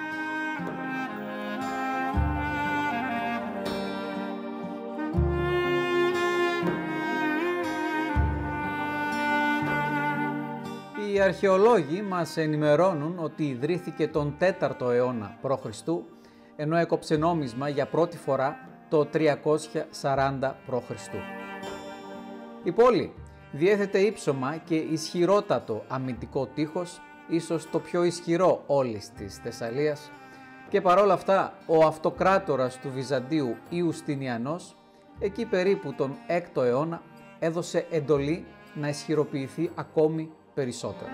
Οι αρχαιολόγοι μας ενημερώνουν ότι ιδρύθηκε τον τέταρτο αιώνα π.Χ. ενώ έκοψε νόμισμα για πρώτη φορά το τριακόσια σαράντα π.Χ. Η πόλη διέθετε ύψωμα και ισχυρότατο αμυντικό τείχος, ίσως το πιο ισχυρό όλης της Θεσσαλίας, και παρόλα αυτά ο αυτοκράτορας του Βυζαντίου Ιουστινιανός, εκεί περίπου τον έκτο αιώνα, έδωσε εντολή να ισχυροποιηθεί ακόμη περισσότερο.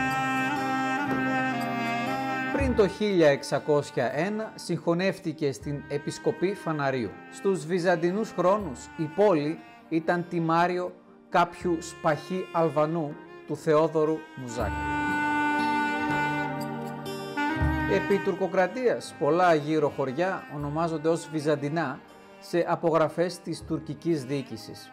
Πριν το χίλια εξακόσια ένα συγχωνεύτηκε στην Επισκοπή Φαναρίου. Στους βυζαντινούς χρόνους η πόλη ήταν τιμάριο κάποιου σπαχή Αλβανού, του Θεόδωρου Μουζάκη. Επί τουρκοκρατίας πολλά γύρω χωριά ονομάζονται ως Βυζαντινά σε απογραφές της τουρκικής διοίκησης.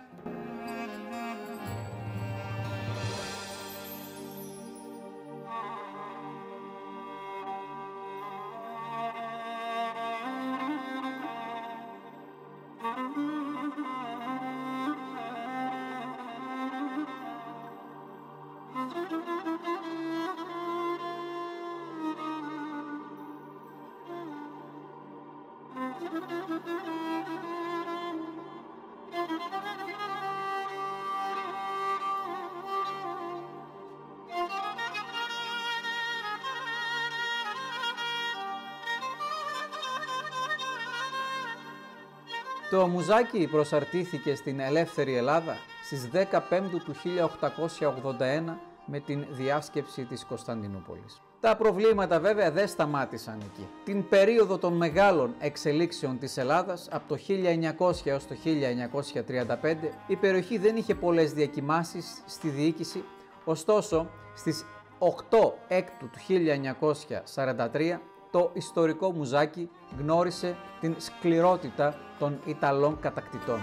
Το Μουζάκι προσαρτήθηκε στην ελεύθερη Ελλάδα στις δέκα Πέμπτου του χίλια οκτακόσια ογδόντα ένα με την διάσκεψη της Κωνσταντινούπολης. Τα προβλήματα βέβαια δεν σταμάτησαν εκεί. Την περίοδο των μεγάλων εξελίξεων της Ελλάδας, από το χίλια εννιακόσια έως το χίλια εννιακόσια τριάντα πέντε, η περιοχή δεν είχε πολλές διακυμάνσεις στη διοίκηση, ωστόσο στις οκτώ Έκτου του χίλια εννιακόσια σαράντα τρία το ιστορικό Μουζάκι γνώρισε την σκληρότητα των Ιταλών κατακτητών.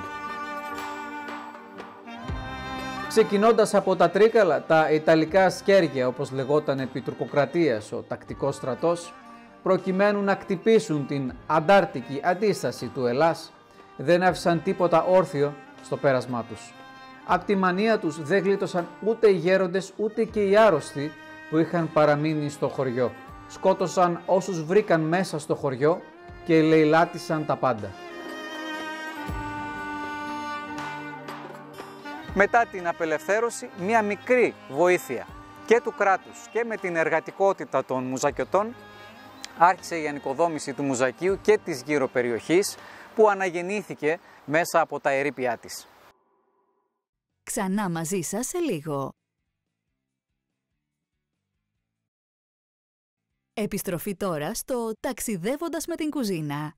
Ξεκινώντας από τα Τρίκαλα, τα Ιταλικά σκέρια, όπως λεγόταν επί τουρκοκρατίας ο τακτικός στρατός, προκειμένου να κτυπήσουν την αντάρτικη αντίσταση του Ελλάς, δεν άφησαν τίποτα όρθιο στο πέρασμά τους. Απ' τη μανία τους δεν γλίτωσαν ούτε οι γέροντες ούτε και οι άρρωστοι που είχαν παραμείνει στο χωριό. Σκότωσαν όσους βρήκαν μέσα στο χωριό και λαιλάτισαν τα πάντα. Μετά την απελευθέρωση, μια μικρή βοήθεια και του κράτους και με την εργατικότητα των μουζακιωτών άρχισε η ανοικοδόμηση του Μουζακίου και της γύρω περιοχής που αναγεννήθηκε μέσα από τα ερείπια της. Ξανά μαζί σας σε λίγο. Επιστροφή τώρα στο «Ταξιδεύοντας με την κουζίνα».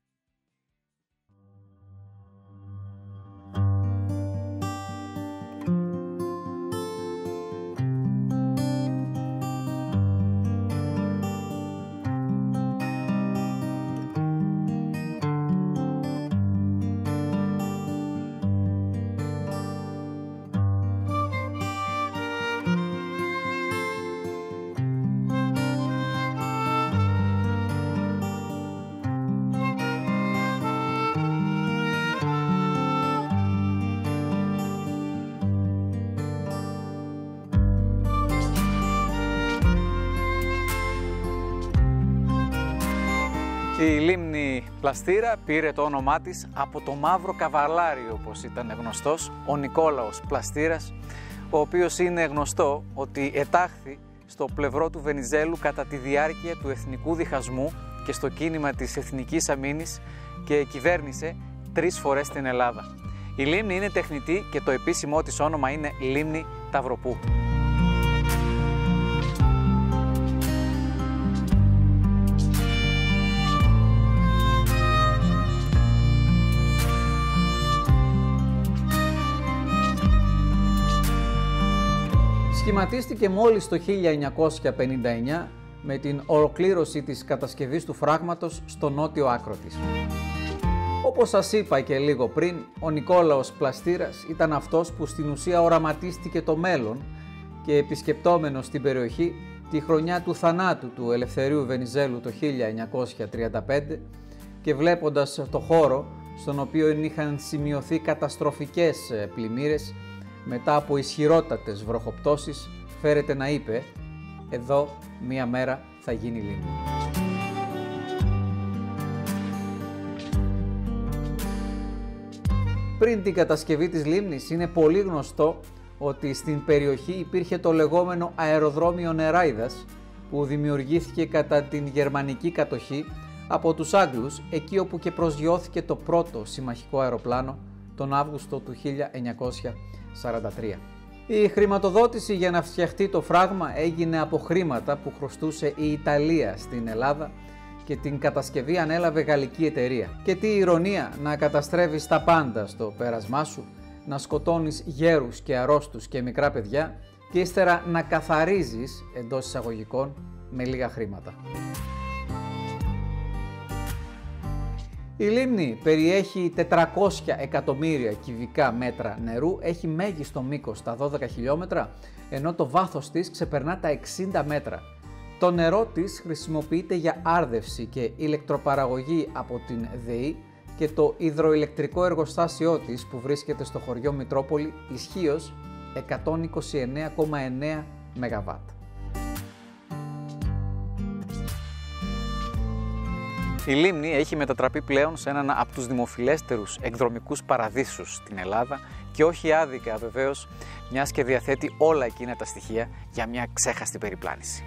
Η λίμνη Πλαστήρα πήρε το όνομά της από το μαύρο καβαλάρι, όπως ήταν γνωστός, ο Νικόλαος Πλαστήρας, ο οποίος είναι γνωστό ότι ετάχθη στο πλευρό του Βενιζέλου κατά τη διάρκεια του εθνικού διχασμού και στο κίνημα της εθνικής αμήνης και κυβέρνησε τρεις φορές την Ελλάδα. Η λίμνη είναι τεχνητή και το επίσημό της όνομα είναι Λίμνη Ταυροπού. Σχηματίστηκε μόλις το χίλια εννιακόσια πενήντα εννιά με την ολοκλήρωση της κατασκευής του φράγματος στο νότιο άκρο της. Όπως σας είπα και λίγο πριν, ο Νικόλαος Πλαστήρας ήταν αυτός που στην ουσία οραματίστηκε το μέλλον και επισκεπτόμενος την περιοχή τη χρονιά του θανάτου του Ελευθερίου Βενιζέλου το χίλια εννιακόσια τριάντα πέντε και βλέποντας το χώρο στον οποίο είχαν σημειωθεί καταστροφικές πλημμύρες μετά από ισχυρότατες βροχοπτώσεις, φέρεται να είπε «Εδώ μία μέρα θα γίνει λίμνη». Πριν την κατασκευή της λίμνης είναι πολύ γνωστό ότι στην περιοχή υπήρχε το λεγόμενο αεροδρόμιο Νεράιδας που δημιουργήθηκε κατά την γερμανική κατοχή από τους Άγγλους, εκεί όπου και προσγειώθηκε το πρώτο συμμαχικό αεροπλάνο τον Αύγουστο του χίλια εννιακόσια σαράντα τρία. Η χρηματοδότηση για να φτιαχτεί το φράγμα έγινε από χρήματα που χρωστούσε η Ιταλία στην Ελλάδα και την κατασκευή ανέλαβε γαλλική εταιρεία. Και τι ηρωνία να καταστρέφεις τα πάντα στο πέρασμά σου, να σκοτώνεις γέρους και αρρώστους και μικρά παιδιά και ύστερα να καθαρίζεις εντός εισαγωγικών με λίγα χρήματα. Η λίμνη περιέχει τετρακόσια εκατομμύρια κυβικά μέτρα νερού, έχει μέγιστο μήκος τα δώδεκα χιλιόμετρα, ενώ το βάθος της ξεπερνά τα εξήντα μέτρα. Το νερό της χρησιμοποιείται για άρδευση και ηλεκτροπαραγωγή από την ΔΕΗ και το υδροηλεκτρικό εργοστάσιό της που βρίσκεται στο χωριό Μητρόπολη ισχύως εκατόν είκοσι εννέα κόμμα εννέα μεγαβάτ. Η λίμνη έχει μετατραπεί πλέον σε έναν από τους δημοφιλέστερους εκδρομικούς παραδείσους στην Ελλάδα και όχι άδικα βεβαίως, μιας και διαθέτει όλα εκείνα τα στοιχεία για μια ξέχαστη περιπλάνηση.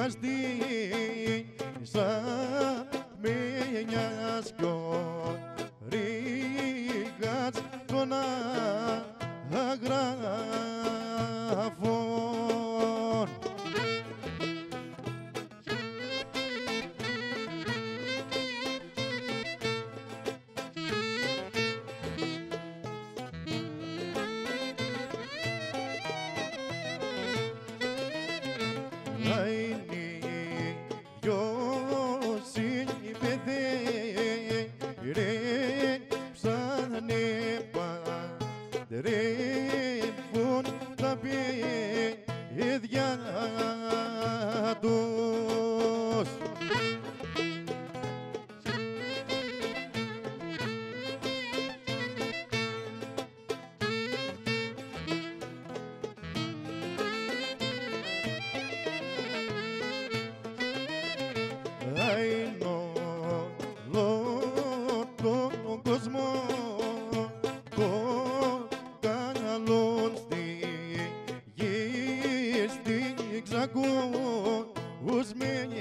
καστίσα με νιάσκιον ρίγας των αγράφων. Ρεύουν τα παιδιά τους. Αϊνό λόγω τον κόσμο ακούσμενη.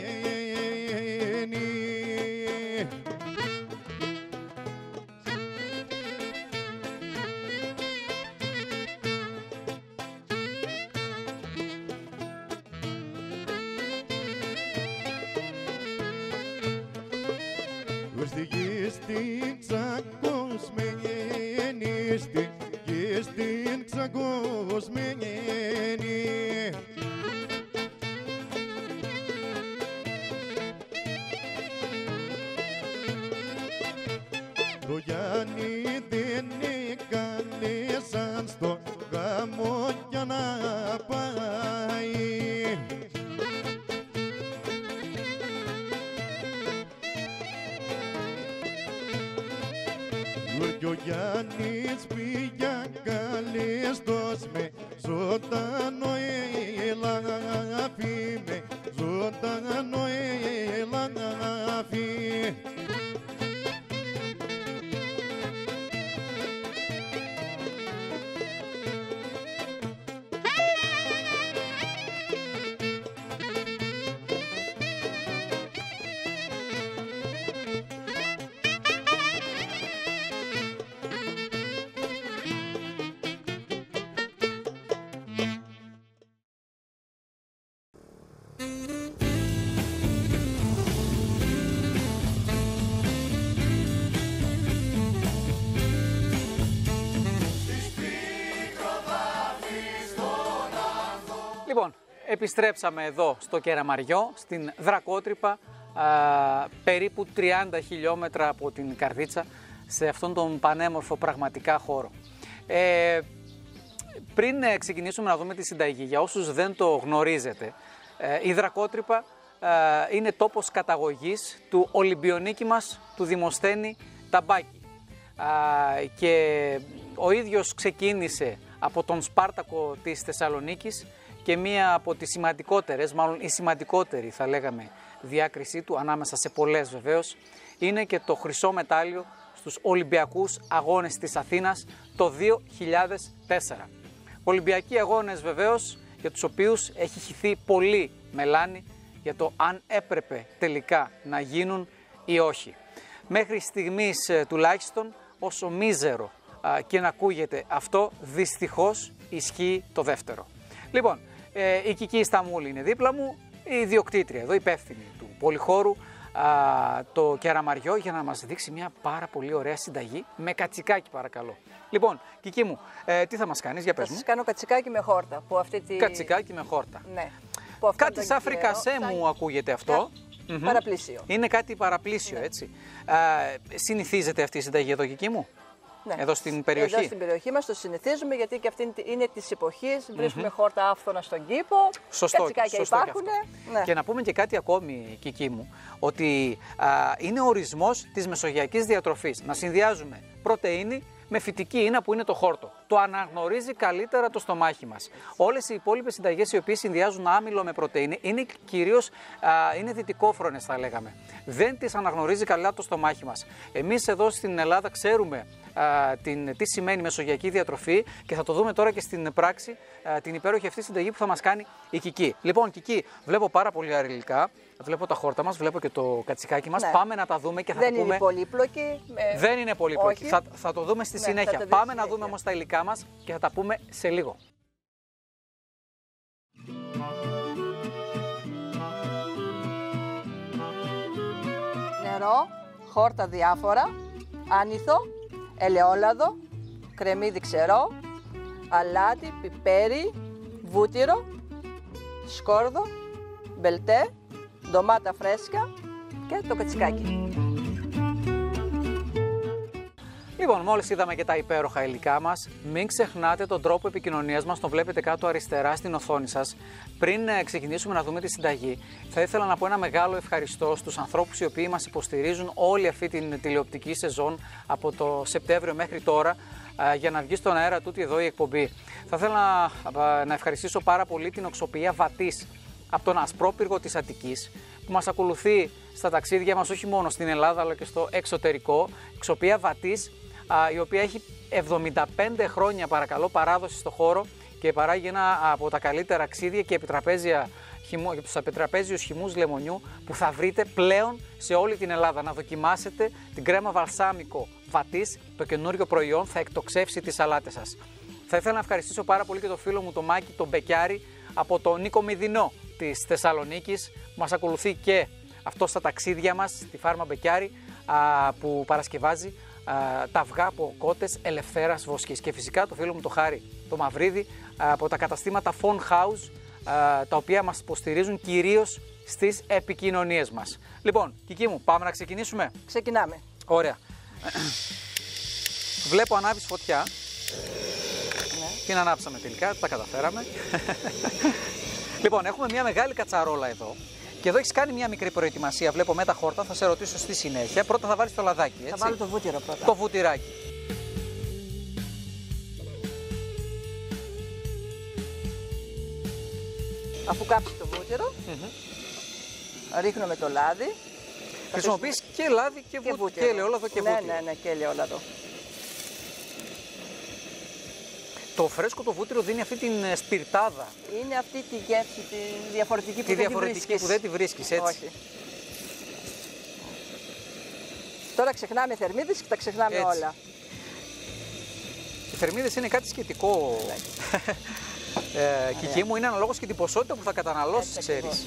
Στη γη στην ξακοσμένη, στη γη στην ξακοσμένη. Το Γιάννη δεν εκαλέσαν στο γάμο για να πάει. Κι ο Γιάννης πήγε καλέστος με ζωντανό ελάφι, με ζωντανό ελάφι. Λοιπόν, επιστρέψαμε εδώ στο Κεραμαριό, στην Δρακότρυπα, α, περίπου τριάντα χιλιόμετρα από την Καρδίτσα, σε αυτόν τον πανέμορφο πραγματικά χώρο. Ε, πριν ξεκινήσουμε να δούμε τη συνταγή, για όσους δεν το γνωρίζετε, ε, η Δρακότρυπα ε, είναι τόπος καταγωγής του Ολυμπιονίκη μας, του Δημοσθένη Ταμπάκη. Ε, και ο ίδιος ξεκίνησε από τον Σπάρτακο της Θεσσαλονίκης και μία από τις σημαντικότερες, μάλλον η σημαντικότερη θα λέγαμε διάκρισή του, ανάμεσα σε πολλές βεβαίως, είναι και το χρυσό μετάλλιο στους Ολυμπιακούς Αγώνες της Αθήνας το δύο χιλιάδες τέσσερα. Ολυμπιακοί Αγώνες βεβαίως, για τους οποίους έχει χυθεί πολύ μελάνι για το αν έπρεπε τελικά να γίνουν ή όχι. Μέχρι στιγμής τουλάχιστον, όσο μίζερο α, και να ακούγεται αυτό, δυστυχώς ισχύει το δεύτερο. Λοιπόν, ε, η Κική Σταμούλη είναι δίπλα μου, η ιδιοκτήτρια εδώ, υπεύθυνη του πολυχώρου, α, το Κεραμαριό, για να μας δείξει μια πάρα πολύ ωραία συνταγή με κατσικάκι, παρακαλώ. Λοιπόν, Κική μου, ε, τι θα μας κάνεις, για πες μου. Θα σας κάνω κατσικάκι με χόρτα. Που αυτή τη... Κατσικάκι με χόρτα. Ναι. Κάτι σαν φρικασέ θα... μου ακούγεται αυτό. Mm-hmm. Παραπλήσιο. Είναι κάτι παραπλήσιο, ναι. Έτσι. Α, συνηθίζεται αυτή η συνταγή εδώ, Κική μου. Ναι. Εδώ στην περιοχή. Εδώ στην περιοχή μας το συνηθίζουμε, γιατί και αυτή είναι της εποχής. Βρίσκουμε mm-hmm. χόρτα άφθονα στον κήπο. Σωστό. Κατσικάκια σωστό υπάρχουν. Και, ναι. και να πούμε και κάτι ακόμη, Κική μου, ότι α, είναι ορισμός της μεσογειακής διατροφής. Να συνδυάζουμε πρωτεΐνη με φυτική ίνα που είναι το χόρτο. το αναγνωρίζει καλύτερα το στομάχι μας. Όλες οι υπόλοιπες συνταγές οι οποίες συνδυάζουν άμυλο με πρωτεΐνη είναι κυρίως είναι δυτικόφρονες, θα λέγαμε. Δεν τις αναγνωρίζει καλά το στομάχι μας. Εμείς εδώ στην Ελλάδα ξέρουμε α, την, τι σημαίνει μεσογειακή διατροφή και θα το δούμε τώρα και στην πράξη α, την υπέροχη αυτή συνταγή που θα μας κάνει η Κική. Λοιπόν, Κική, βλέπω πάρα πολύ αριλικά. Βλέπω τα χόρτα μας, βλέπω και το κατσικάκι μας. Ναι. Πάμε να τα δούμε και θα Δεν τα πούμε. Είναι πολύπλοκη. Ε... Δεν είναι πολύπλοκη. Θα, θα το δούμε στη ναι, συνέχεια. Πάμε συνέχεια. να δούμε όμως τα υλικά μας και θα τα πούμε σε λίγο. Νερό, χόρτα διάφορα, άνηθο, ελαιόλαδο, κρεμμύδι ξερό, αλάτι, πιπέρι, βούτυρο, σκόρδο, μπελτέ, ντομάτα φρέσκα και το κατσικάκι. Λοιπόν, μόλις είδαμε και τα υπέροχα υλικά μας, μην ξεχνάτε τον τρόπο επικοινωνίας μας, τον βλέπετε κάτω αριστερά στην οθόνη σας. Πριν ξεκινήσουμε να δούμε τη συνταγή, θα ήθελα να πω ένα μεγάλο ευχαριστώ στους ανθρώπους οι οποίοι μας υποστηρίζουν όλη αυτή την τηλεοπτική σεζόν από το Σεπτέμβριο μέχρι τώρα, για να βγει στον αέρα τούτη εδώ η εκπομπή. Θα ήθελα να, να ευχαριστήσω πάρα πολύ την οξοποιία Βατής από τον Ασπρόπυργο της Αττικής, που μας ακολουθεί στα ταξίδια μας όχι μόνο στην Ελλάδα αλλά και στο εξωτερικό. Οξοποιία Βατής, η οποία έχει εβδομήντα πέντε χρόνια παρακαλώ παράδοση στο χώρο και παράγει ένα από τα καλύτερα ξύδια και επιτραπέζια χυμού, τους επιτραπέζιους χυμούς λεμονιού που θα βρείτε πλέον σε όλη την Ελλάδα. Να δοκιμάσετε την κρέμα βαλσάμικο Βατής, το καινούριο προϊόν θα εκτοξεύσει τις σαλάτες σας. Θα ήθελα να ευχαριστήσω πάρα πολύ και το φίλο μου τον Μάκη τον Μπεκιάρη από το Νίκο Μηδινό της Θεσσαλονίκης, που μας ακολουθεί και αυτό στα ταξίδια μας, στη φάρμα Μπεκιάρη, που παρασκευάζει τα αυγά από κότες ελευθέρας βοσκής. Και φυσικά το φίλο μου το Χάρη το Μαυρίδη από τα καταστήματα Phone House, τα οποία μας υποστηρίζουν κυρίως στις επικοινωνίες μας. Λοιπόν, Κική μου, πάμε να ξεκινήσουμε. Ξεκινάμε. Ωραία. Βλέπω ανάβεις φωτιά. Ναι. Την ανάψαμε τελικά, τα καταφέραμε. Λοιπόν, έχουμε μια μεγάλη κατσαρόλα εδώ. Και εδώ έχεις κάνει μια μικρή προετοιμασία. Βλέπω με τα χόρτα, θα σε ρωτήσω στη συνέχεια. Πρώτα θα βάλεις το λαδάκι, έτσι. Θα βάλω το βούτυρο πρώτα. Το βουτυράκι. Αφού κάψει το βούτυρο, mm-hmm. ρίχνουμε το λάδι. Χρησιμοποιείς και λάδι και, και βούτυρο. Και ελαιόλαδο και ναι, βούτυρο. Ναι, ναι, και ελαιόλαδο. Το φρέσκο το βούτυρο δίνει αυτή την σπιρτάδα. Είναι αυτή τη γεύση, τη διαφορετική που, τη δεν, διαφορετική τη που δεν τη βρίσκεις, έτσι. Όχι. Τώρα ξεχνάμε θερμίδες και τα ξεχνάμε έτσι. όλα. Οι θερμίδες είναι κάτι σχετικό. ε, Κική μου, είναι αναλόγως και την ποσότητα που θα καταναλώσεις, έτσι, ξέρεις.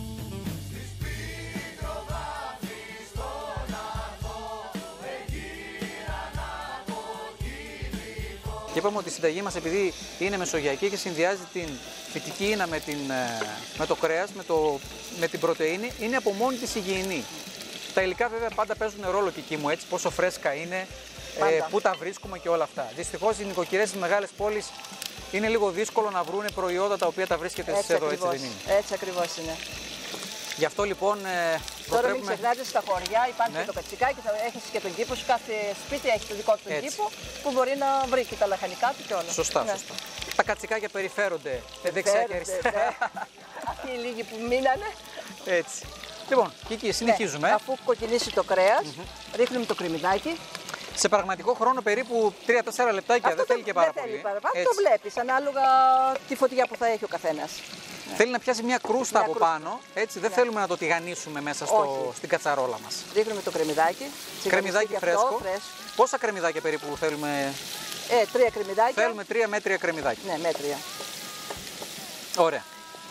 Και είπαμε ότι η συνταγή μας, επειδή είναι μεσογειακή και συνδυάζει την φυτική ίνα με, την, με το κρέας, με, το, με την πρωτεΐνη, είναι από μόνη της υγιεινή. Τα υλικά βέβαια πάντα παίζουν ρόλο, Κική μου, έτσι, πόσο φρέσκα είναι, ε, πού τα βρίσκουμε και όλα αυτά. Δυστυχώς οι νοικοκυρές στις μεγάλες πόλεις είναι λίγο δύσκολο να βρουν προϊόντα τα οποία τα βρίσκεται έτσι εδώ, ακριβώς. Έτσι δεν είναι. Έτσι ακριβώς είναι. Γι' αυτό λοιπόν. Ε, Τώρα μην ξεχνάτε, στα χωριά υπάρχει ναι. και το κατσικάκι, θα έχεις και τον κήπο σου. Κάθε σπίτι έχει το δικό του τον κήπο που μπορεί να βρει και τα λαχανικά του και όλα. Σωστά, ναι. σωστά. Τα κατσικάκια περιφέρονται δεξιά και αριστερά. Ναι. Αυτοί οι λίγοι που μείνανε. Έτσι. Λοιπόν, Κική, συνεχίζουμε. Ναι. Αφού κοκκινήσει το κρέας, mm-hmm. ρίχνουμε το κρεμμυδάκι. Σε πραγματικό χρόνο περίπου τρία τέσσερα λεπτάκια, αυτό δεν θέλει και πάρα δεν πολύ. Θέλει παραπάνω. Το βλέπεις ανάλογα τη φωτιά που θα έχει ο καθένας. Ναι. Θέλει να πιάσει μια κρούστα μια από κρούστα. πάνω, έτσι, δεν ναι. θέλουμε να το τηγανίσουμε μέσα στο, στην κατσαρόλα μας. Ρίχνουμε το κρεμμυδάκι. Κρεμμυδάκι φρέσκο. Αυτό, φρέσκο. Πόσα κρεμμυδάκια περίπου θέλουμε? Ε, τρία κρεμμυδάκια. Θέλουμε τρία μέτρια κρεμμυδάκια. Ναι, μέτρια. Ωραία.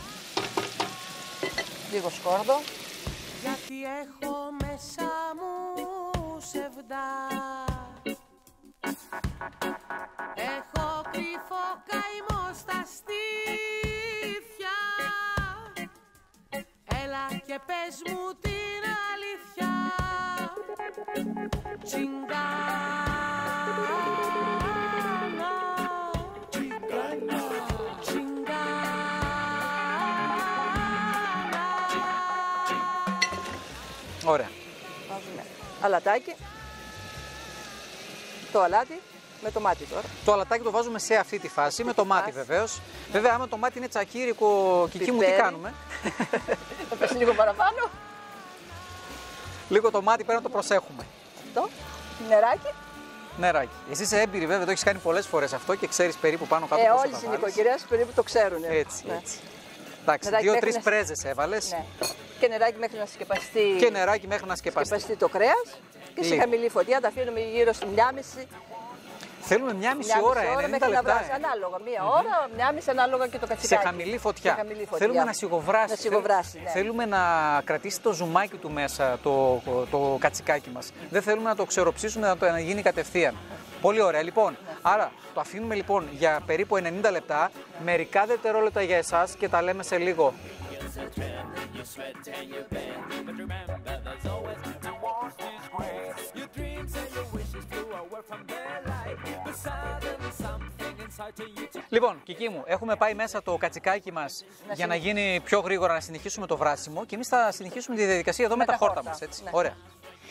Λίγο σκόρδο. Γιατί έχω μέσα μου σεβδά. Έχω κρυφό καημό στα στήθια. Έλα και πες μου την αλήθεια. Τσιγκάνα, τσιγκάνα, τσιγκάνα. Ωραία. Βάζουμε αλατάκι. Το αλάτι. Με το μάτι τώρα. Το αλατάκι το βάζουμε σε αυτή τη φάση, με το μάτι βεβαίως. Βέβαια, άμα το μάτι είναι τσακίρικο, Κική μου, τι κάνουμε? Θα πέσει λίγο παραπάνω. Λίγο το μάτι πρέπει να το προσέχουμε. Αυτό. Νεράκι. Νεράκι. Εσύ είσαι έμπειρη, βέβαια, το έχεις κάνει πολλές φορές αυτό και ξέρεις περίπου πάνω κάτω Ε, πόσο όλες θα οι βάλεις. νοικοκυρές περίπου το ξέρουν. Έτσι, Ναι. έτσι. Εντάξει, Νεράκι δύο-τρεις μέχρι να- πρέζες έβαλες. Ναι. Και νεράκι μέχρι να σκεπαστεί, Και νεράκι μέχρι να σκεπαστεί. σκεπαστεί το κρέας. Και σε Λίγο. χαμηλή φωτιά τα αφήνουμε γύρω στη μία μισή. Θέλουμε μια μισή Μια ώρα, μισή ώρα ενενήντα μέχρι να λεπτά. βράσει. ε. Ανάλογα. Μία ώρα, μια μισή ανάλογα και το Σε κατσικάκι. χαμηλή φωτιά. Σε χαμηλή φωτιά. Θέλουμε να σιγοβράσει. Να σιγοβράσει, ναι. Θέλουμε να κρατήσει το ζουμάκι του μέσα το, το κατσικάκι μας. Δεν θέλουμε να το ξεροψίσουμε, να το να γίνει κατευθείαν. Πολύ ωραία. Λοιπόν, άρα το αφήνουμε λοιπόν για περίπου ενενήντα λεπτά, μερικά δευτερόλεπτα για εσάς και τα λέμε σε λίγο. Λοιπόν, Κική μου, έχουμε πάει μέσα το κατσικάκι μας για να γίνει πιο γρήγορα, να συνεχίσουμε το βράσιμο και εμείς θα συνεχίσουμε τη διαδικασία εδώ με, Με τα τα χόρτα χόρτα, μας, έτσι. ναι. Ωραία.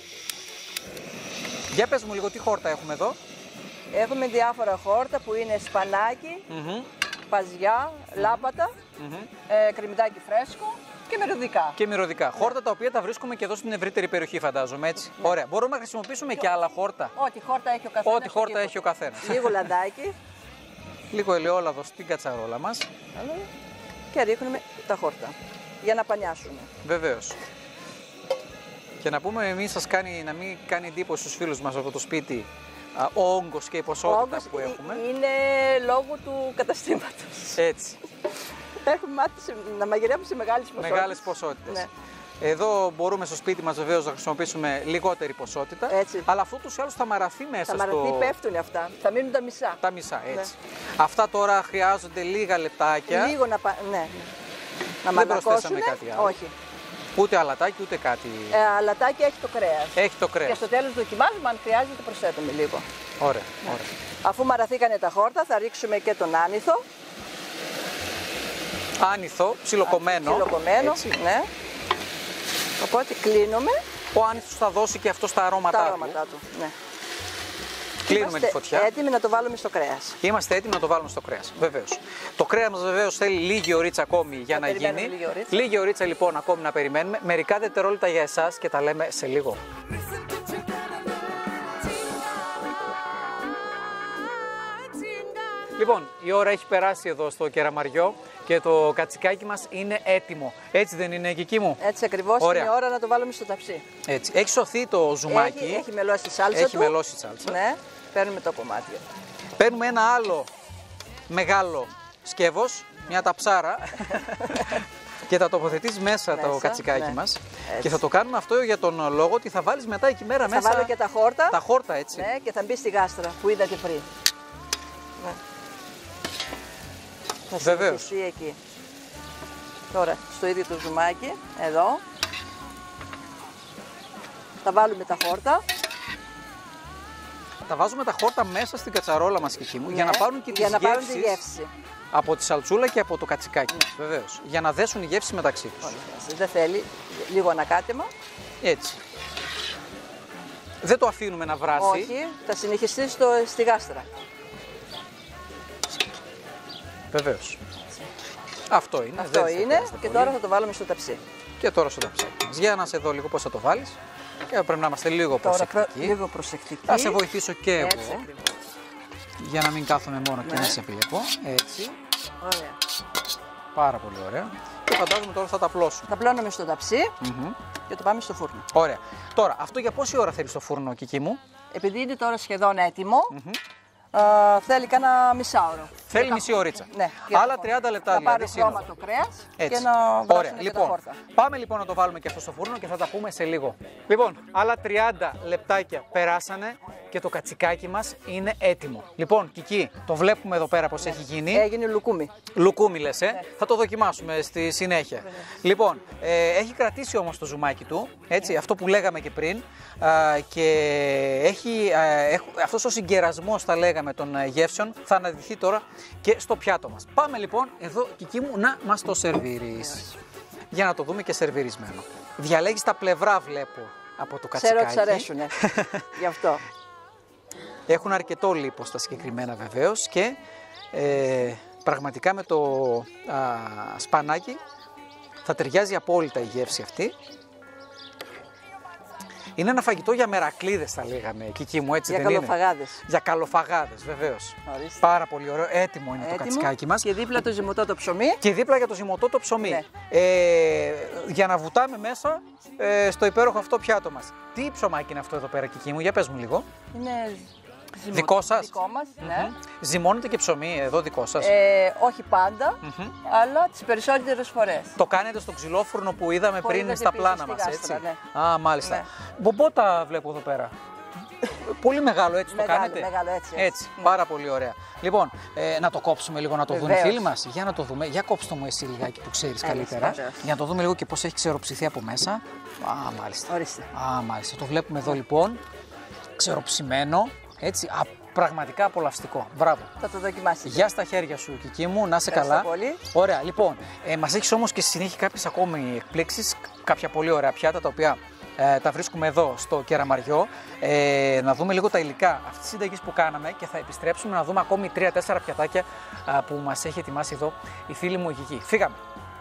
Για πες μου λίγο τι χόρτα έχουμε εδώ. Έχουμε διάφορα χόρτα που είναι σπανάκι, Μμμ. παζιά, λάπατα, ε, κρεμμυδάκι φρέσκο και μυρωδικά. Και μυρωδικά. Χόρτα τα οποία τα βρίσκουμε και εδώ στην ευρύτερη περιοχή, φαντάζομαι, έτσι. Ωραία. Μπορούμε να χρησιμοποιήσουμε και άλλα χόρτα. Ό,τι χόρτα έχει ο καθένας. Ό,τι χόρτα έχει ο καθένας. Λίγο λαδάκι Λίγο ελαιόλαδο στην κατσαρόλα μας. και ρίχνουμε τα χόρτα για να πανιάσουμε. Βεβαίως. Και να πούμε, εμείς σας κάνει, να μην κάνει εντύπωση στους φίλους μας από το σπίτι α, ο όγκος και η ποσότητα Όγκος που ε- έχουμε. είναι λόγω του καταστήματος. Έτσι. Έχουμε μάθει σε- να μαγειρεύουμε σε μεγάλες ποσότητες. Μεγάλες ποσότητες. Ναι. Εδώ μπορούμε στο σπίτι μας βεβαίως να χρησιμοποιήσουμε λιγότερη ποσότητα. Έτσι. Αλλά αυτό τους ή άλλως θα μαραθεί μέσα Θα μαραθεί, στο... πέφτουν αυτά. Θα μείνουν τα μισά. Τα μισά, έτσι. Αυτά τώρα χρειάζονται λίγα λεπτάκια. Λίγο να, πα... ναι, ναι. να Δεν μαλακώσουν. προσθέσαμε κάτι άλλο. Όχι. Ούτε αλατάκι, ούτε κάτι. Ε, αλατάκι έχει το κρέας. Έχει το Και κρέας. στο τέλος δοκιμάζουμε, αν χρειάζεται, προσθέτουμε λίγο. Ωραία, ωραία. Αφού μαραθήκανε τα χόρτα, θα ρίξουμε και τον άνηθο. Άνηθο, ψιλοκομμένο. Ψιλοκομμένο, έτσι. ναι. Οπότε κλείνουμε Ο άνηθος θα δώσει και αυτό τα αρώματά τα του. αρώματά του. Ναι. Κλείνουμε Είμαστε τη φωτιά. έτοιμοι να το βάλουμε στο κρέας. Είμαστε έτοιμοι να το βάλουμε στο κρέας. Βεβαίως. Το κρέας μας βεβαίως θέλει λίγη ωρίτσα ακόμη για Να να περιμένουμε γίνει. λίγη ωρίτσα. Λίγη ωρίτσα λοιπόν ακόμη να περιμένουμε. Μερικά δευτερόλεπτα για εσάς και τα λέμε σε λίγο. Λοιπόν, η ώρα έχει περάσει εδώ στο κεραμαριό και το κατσικάκι μας είναι έτοιμο. Έτσι δεν είναι, Κική μου? Έτσι ακριβώς Ωραία. είναι η ώρα να το βάλουμε στο ταψί. Έτσι. Έχει σωθεί το ζουμάκι. Έχει, έχει μελώσει τη σάλτσα Έχει του. μελώσει η σάλτσα. Ναι, παίρνουμε το κομμάτι. Παίρνουμε ένα άλλο μεγάλο σκεύος, μια ταψάρα και θα τοποθετείς μέσα, το Μέσα, κατσικάκι ναι. μας. Έτσι. Και θα το κάνουμε αυτό για τον λόγο ότι θα βάλεις μετά εκεί μέρα Θα μέσα βάλω και τα χόρτα. τα χόρτα, έτσι. Ναι, και θα μπει στη γάστρα που είδατε πριν. Ναι. Θα Βεβαίως. συνεχιστεί εκεί. Τώρα, στο ίδιο το ζουμάκι, εδώ. Θα βάλουμε τα χόρτα. Θα βάζουμε τα χόρτα μέσα στην κατσαρόλα μας, Κική μου, για Ναι, να πάρουν και για τις να πάρουν τη γεύσεις γεύση. από τη σαλτσούλα και από το κατσικάκι μας, βεβαίως. Για να δέσουν οι γεύσεις μεταξύ τους. Δεν θέλει λίγο ανακάτεμα. Έτσι. Δεν το αφήνουμε να βράσει. Όχι, θα συνεχιστεί στο, στη γάστρα. Βεβαίως. Αυτό είναι. Αυτό δεν είναι χρειάζεται και πολύ. τώρα θα το βάλουμε στο ταψί. Και τώρα στο ταψάκι μας. Για να σε δω λίγο πώς θα το βάλεις. Και πρέπει να είμαστε λίγο Τώρα προσεκτικοί. λίγο προσεκτική. Θα σε βοηθήσω και εγώ. Έτσι ακριβώς. Για να μην κάθομαι μόνο και Ναι. να σε βλέπω. Έτσι. Ωραία. Πάρα πολύ ωραία. Και φαντάζομαι τώρα θα τα απλώσουμε. Τα πλώνουμε στο ταψί Μμμ. και το πάμε στο φούρνο. Ωραία. Τώρα, αυτό για πόση ώρα θέλει στο φούρνο, Κική μου? Επειδή είναι τώρα σχεδόν έτοιμο, α, θέλει κάνα μισάωρο. Θέλει Για μισή τα- ωρίτσα. Ναι. για Άλλα τα- τριάντα λεπτά να δηλαδή. πάρει σύνολο. χρώμα το κρέας Έτσι. και να βράσουν Ωραία. και Λοιπόν, τα χόρτα. πάμε λοιπόν να το βάλουμε και αυτό στο φούρνο και θα τα πούμε σε λίγο. Λοιπόν, άλλα τριάντα λεπτάκια περάσανε και το κατσικάκι μας είναι έτοιμο. Λοιπόν, Κική, το βλέπουμε εδώ πέρα πώς έχει γίνει. Έγινε λουκούμι. Λουκούμι λες, ε. Θα το δοκιμάσουμε στη συνέχεια. Λοιπόν, ε, έχει κρατήσει όμως το ζουμάκι του, έτσι, αυτό που λέγαμε και πριν. Α, και έχει, α, έχ, αυτός ο συγκερασμός, θα λέγαμε, των α, γεύσεων θα αναδειχθεί τώρα και στο πιάτο μας. Πάμε λοιπόν εδώ, Κική μου, να μας το σερβίρεις. Για να το δούμε και σερβιρισμένο. Διαλέγεις τα πλευρά, βλέπω, από το Ξέρω κατσικάκι. ότι σ' αρέσουνε. Γι' αυτό. Έχουν αρκετό λίπος τα συγκεκριμένα βεβαίως και ε, πραγματικά με το α, σπανάκι θα ταιριάζει απόλυτα η γεύση αυτή. Είναι ένα φαγητό για μερακλείδες, θα λέγαμε, Κική μου, έτσι Για δεν είναι? καλοφαγάδες. Για καλοφαγάδες, βεβαίως. Ορίστε. Πάρα πολύ ωραίο. Έτοιμο είναι Έτοιμο. το κατσικάκι μας. Και δίπλα το ζυμωτό το ψωμί. Και δίπλα για το ζυμωτό το ψωμί. Ναι. Ε, για να βουτάμε μέσα ε, στο υπέροχο αυτό πιάτο μας. Τι ψωμάκι είναι αυτό εδώ πέρα, Κική μου, για πες μου λίγο. Είναι ζυμωτό. Δικό σας? Δικό μας, ναι. Mm-hmm. Ζυμώνετε και ψωμί εδώ δικό σας? Ε, όχι πάντα, Mm-hmm. αλλά τις περισσότερες φορές. Το κάνετε στο ξυλόφουρνο που είδαμε Που πριν είδατε στα πίσω πλάνα στη μας, γάστρα, έτσι. ναι. Α, μάλιστα. Ναι. Μπομπότα βλέπω εδώ πέρα. Πολύ μεγάλο, έτσι Μεγάλο, το κάνετε. μεγάλο, έτσι, έτσι. έτσι. Ναι. Πάρα πολύ ωραία. Λοιπόν, ε, να το κόψουμε λίγο να το δουν οι Βεβαίως. φίλοι μας. Για να το δούμε. Για κόψτε μου εσύ λιγάκι που ξέρεις Έλα, καλύτερα. βεβαίως. Για να το δούμε λίγο και πώς έχει ξεροψηθεί από μέσα. Α, μάλιστα. Ορίστε. Α, μάλιστα. Το βλέπουμε εδώ λοιπόν. Ξεροψημένο. Έτσι. Α, πραγματικά απολαυστικό. Μπράβο. Θα το δοκιμάσετε. Γεια στα χέρια σου, Κική μου, να είσαι Ευχαριστώ καλά. πολύ. Ωραία, λοιπόν, ε, μας έχεις όμως και στη συνέχεια κάποιες ακόμη εκπλήξεις, κάποια πολύ ωραία πιάτα τα οποία ε, τα βρίσκουμε εδώ στο Κεραμαριό. Ε, να δούμε λίγο τα υλικά αυτής της συνταγής που κάναμε και θα επιστρέψουμε να δούμε ακόμη τρία τέσσερα πιατάκια α, που μας έχει ετοιμάσει εδώ η φίλη μου η Κική. Φύγαμε.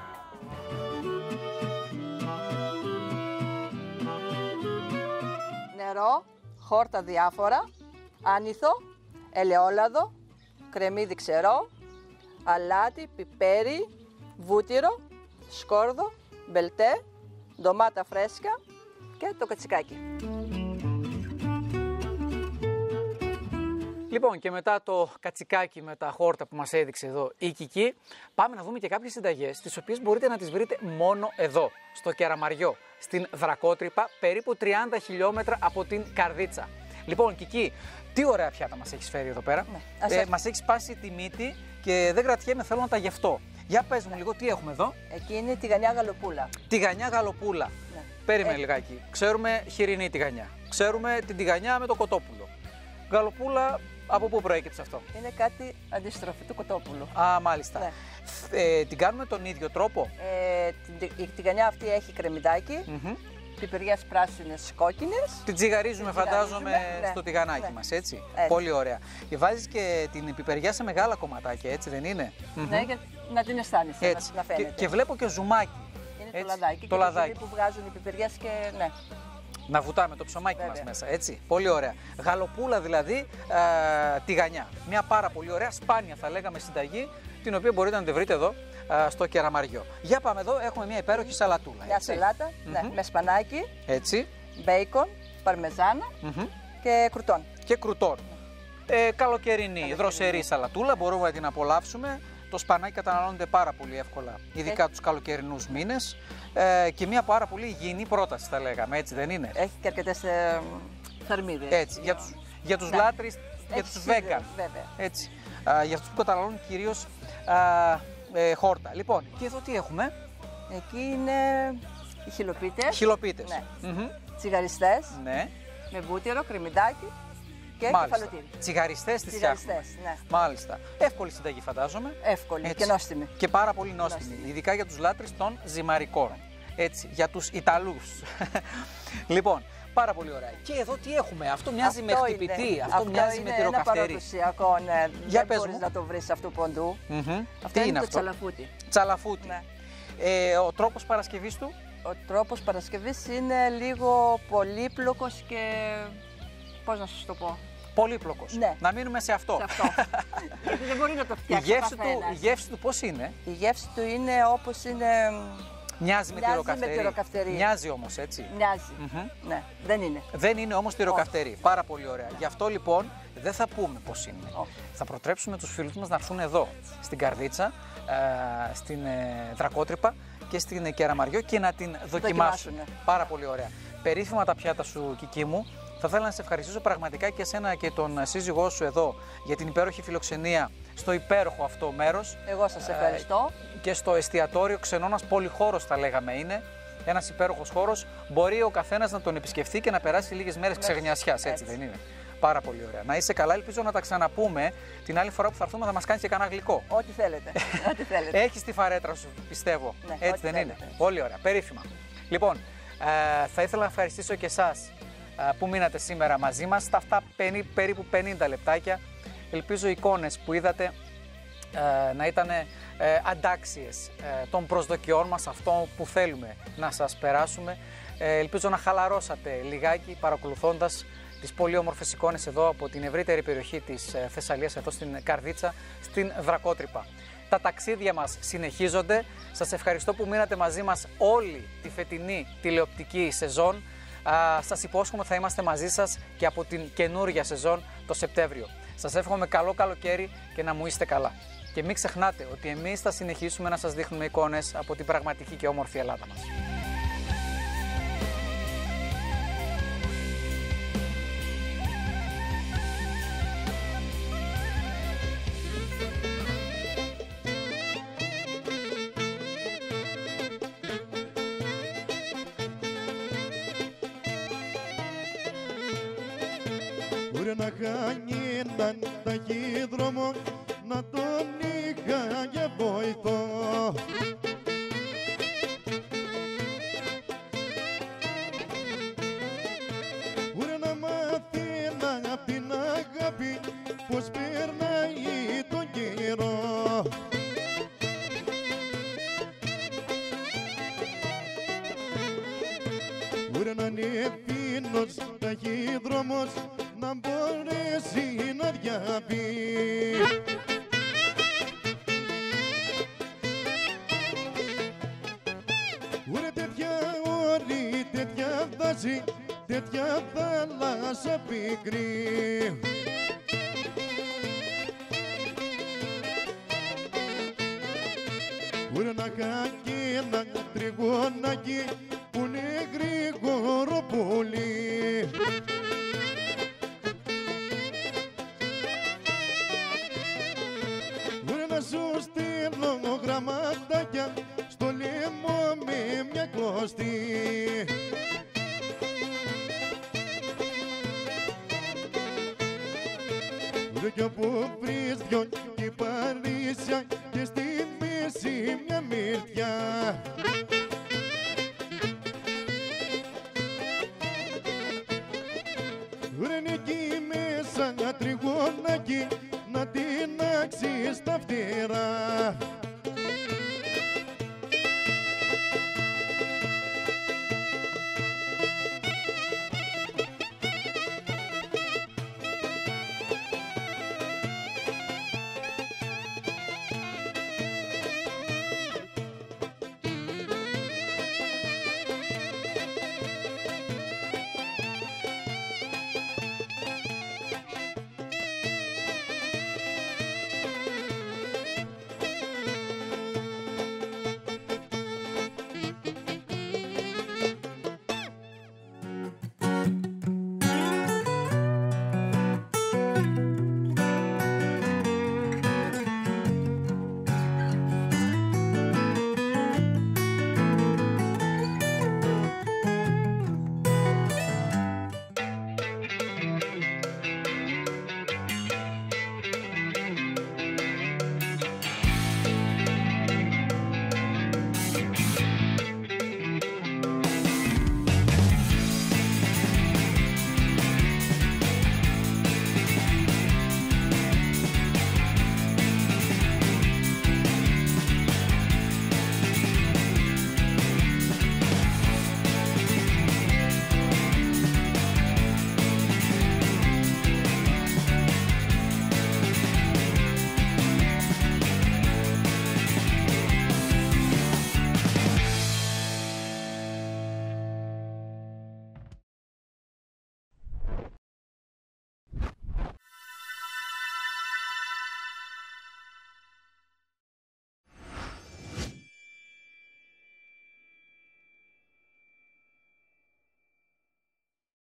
Νερό, χόρτα διάφορα, άνηθο, ελαιόλαδο, κρεμμύδι ξερό, αλάτι, πιπέρι, βούτυρο, σκόρδο, μπελτέ, ντομάτα φρέσκα και το κατσικάκι. Λοιπόν, και μετά το κατσικάκι με τα χόρτα που μας έδειξε εδώ η Κική, πάμε να δούμε και κάποιες συνταγές, τις οποίες μπορείτε να τις βρείτε μόνο εδώ, στο Κεραμαριό, στην Δρακότρυπα, περίπου τριάντα χιλιόμετρα από την Καρδίτσα. Λοιπόν, Κική, τι ωραία πιάτα μας έχεις φέρει εδώ πέρα. Ναι, ας ε, έρθει. μας έχεις πάσει τη μύτη και δεν κρατιέμαι, θέλω να τα γευτώ. Για πες μου λίγο, τι έχουμε εδώ. Εκεί είναι τηγανιά γαλοπούλα. Τηγανιά γαλοπούλα. Ναι. Περίμενε Ε, λιγάκι. Ξέρουμε χοιρινή τηγανιά. Ξέρουμε την τηγανιά με το κοτόπουλο. Γαλοπούλα, από πού προέκυψε αυτό? Είναι κάτι αντιστροφή του κοτόπουλου. Α, μάλιστα. Ναι. Ε, την κάνουμε τον ίδιο τρόπο. Ε, την- η τηγανιά αυτή έχει κρεμμυδάκι, Μμμ. πιπεριές πράσινες, κόκκινες. Την τσιγαρίζουμε, Την φαντάζομαι, τσιγαρίζουμε, ναι. στο τηγανάκι Ναι. μας, έτσι. Έτσι. Πολύ ωραία. Και βάζεις και την πιπεριά σε μεγάλα κομματάκια, έτσι δεν είναι? Μμμ. Ναι, για να την αισθάνεσαι, να, Έτσι. να Και, φαίνεται. και βλέπω και ζουμάκι. Είναι έτσι. το λαδάκι. Το και λαδάκι. ζουμί που βγάζουν οι πιπεριές και ναι. Να βουτάμε το ψωμάκι μας Βέβαια. μέσα, έτσι. Πολύ ωραία. Γαλοπούλα δηλαδή, α, τηγανιά. Μια πάρα πολύ ωραία, σπάνια θα λέγαμε συνταγή, την οποία μπορείτε να τη βρείτε εδώ α, στο Κεραμαριό. Για πάμε εδώ, έχουμε μια υπέροχη σαλατούλα. Μια έτσι. σελάτα ναι, Μμμ. με σπανάκι, Έτσι. μπέικον, παρμεζάνα Μμμ. και κρουτόν. Και κρουτόν. Ε, καλοκαιρινή, δροσερή σαλατούλα, μπορούμε να την απολαύσουμε. Το σπανάκι καταναλώνεται πάρα πολύ εύκολα, ειδικά Ε. τους καλοκαιρινούς μήνες. Ε, και μια πάρα πολύ υγιεινή πρόταση θα λέγαμε, έτσι δεν είναι? Έχει και αρκετές ε, θερμίδες. Έτσι, για τους, για τους Ναι. λάτρεις, για Έχει τους σίδερο, vegan. βέβαια. Έτσι. Α, για αυτούς που καταναλώνουν κυρίως α, ε, χόρτα. Λοιπόν, και εδώ τι έχουμε? Εκεί είναι οι χιλοπίτες, Χιλοπίτες. Ναι. Μμμ. τσιγαριστές, Ναι. με βούτυρο, κρεμμυδάκι και Μάλιστα. κεφαλοτήρι. Τσιγαριστές τις φτιάχνουμε. Τσιγαριστές, ναι. Μάλιστα. Εύκολη συνταγή φαντάζομαι. Εύκολη Έτσι. και νόστιμη. Και πάρα πολύ νόστιμη, Νόστιμη. ειδικά για τους λάτρεις των ζυμαρικών. Έτσι, για τους Ιταλούς. Λοιπόν, πάρα πολύ ωραία. Και εδώ τι έχουμε, αυτό μοιάζει με χτυπητή, είναι, αυτό, μοιάζει με είναι ένα τυροκαυτερή. παραδοσιακό, ναι. Για Δεν πες μπορείς μου. να το βρεις αυτού ποντού. Μμμ. Αυτό Τι είναι, το αυτό? τσαλαφούτι. Τσαλαφούτι. Ναι. Ε, ο τρόπος παρασκευής του? Ο τρόπος παρασκευής είναι λίγο πολύπλοκος και πώς να σας το πω. Πολύπλοκος. Ναι. Να μείνουμε σε αυτό. Σε αυτό. Γιατί δεν μπορεί να το Η φτιάξει γεύση, ο του, καθένας. η γεύση του πώς είναι? Η γεύση του είναι όπως είναι. Μοιάζει με Μοιάζει τυροκαυτερή. με τυροκαυτερή. Μοιάζει όμως, έτσι. Μοιάζει. Μμμ. Ναι, δεν είναι. Δεν είναι όμως τυροκαυτερή. Πάρα πολύ ωραία. Γι' αυτό λοιπόν δεν θα πούμε πώς είναι. Όχι. Θα προτρέψουμε τους φίλους μας να έρθουν εδώ, στην Καρδίτσα, ε, στην ε, Δρακότρυπα και στην ε, Κεραμαριό και να την δοκιμάσουν. Δοκιμάσουνε. Πάρα πολύ ωραία. Περίφημα τα πιάτα σου, Κική μου. Θα ήθελα να σε ευχαριστήσω πραγματικά και εσένα και τον σύζυγό σου εδώ για την υπέροχη φιλοξενία στο υπέροχο αυτό μέρος. Εγώ σας ευχαριστώ. Και στο εστιατόριο Ξενώνας Πολυχώρος θα λέγαμε είναι. Ένας υπέροχος χώρος. Μπορεί ο καθένας να τον επισκεφθεί και να περάσει λίγες μέρες ξεγνιασιάς, έτσι, έτσι. δεν είναι? Πάρα πολύ ωραία. Να είσαι καλά, ελπίζω να τα ξαναπούμε. Την άλλη φορά που θα έρθουμε θα μας κάνεις και κανένα γλυκό. Ό,τι θέλετε. Ό,τι θέλετε. Έχεις τη φαρέτρα σου, πιστεύω. Ναι, έτσι ό,τι δεν θέλετε. είναι? Πολύ ωραία, περίφημα. Λοιπόν, ε, θα ήθελα να ευχαριστήσω και εσάς που μείνατε σήμερα μαζί μας. Στα αυτά περίπου πενήντα λεπτάκια, ελπίζω οι εικόνες που είδατε να ήταν αντάξιες των προσδοκιών μας, αυτό που θέλουμε να σας περάσουμε. Ελπίζω να χαλαρώσατε λιγάκι παρακολουθώντας τις πολύ όμορφες εικόνες εδώ από την ευρύτερη περιοχή της Θεσσαλίας, εδώ στην Καρδίτσα, στην Δρακότρυπα. Τα ταξίδια μας συνεχίζονται. Σας ευχαριστώ που μείνατε μαζί μας όλη τη φετινή τηλεοπτική σεζόν. Α, σας υπόσχομαι θα είμαστε μαζί σας και από την καινούρια σεζόν το Σεπτέμβριο. Σας εύχομαι καλό καλοκαίρι και να μου είστε καλά. Και μην ξεχνάτε ότι εμείς θα συνεχίσουμε να σας δείχνουμε εικόνες από την πραγματική και όμορφη Ελλάδα μας. Να κάνει έναν ταχύδρομο, να τον είχα για βοηθό. Μπορεί να μάθει απ' την αγάπη πως περνάει τον καιρό. Μπορεί να είναι φίνος ταχύδρομος, να μπορέσει να διαβεί. Ουρε τέτοια όρη, τέτοια δάση, τέτοια θάλασσα πικρή. Ουρε να κάνει ένα τριγωνάκι που είναι γρήγορο πολύ. Να σου στείλω γραμματάκια στο λαιμό με μια κλωστή. Βρε κι όπου βρεις δυο κυπαρίσια και στη μέση μια μυρτιά. Βρε εκεί μέσα τριγωνάκι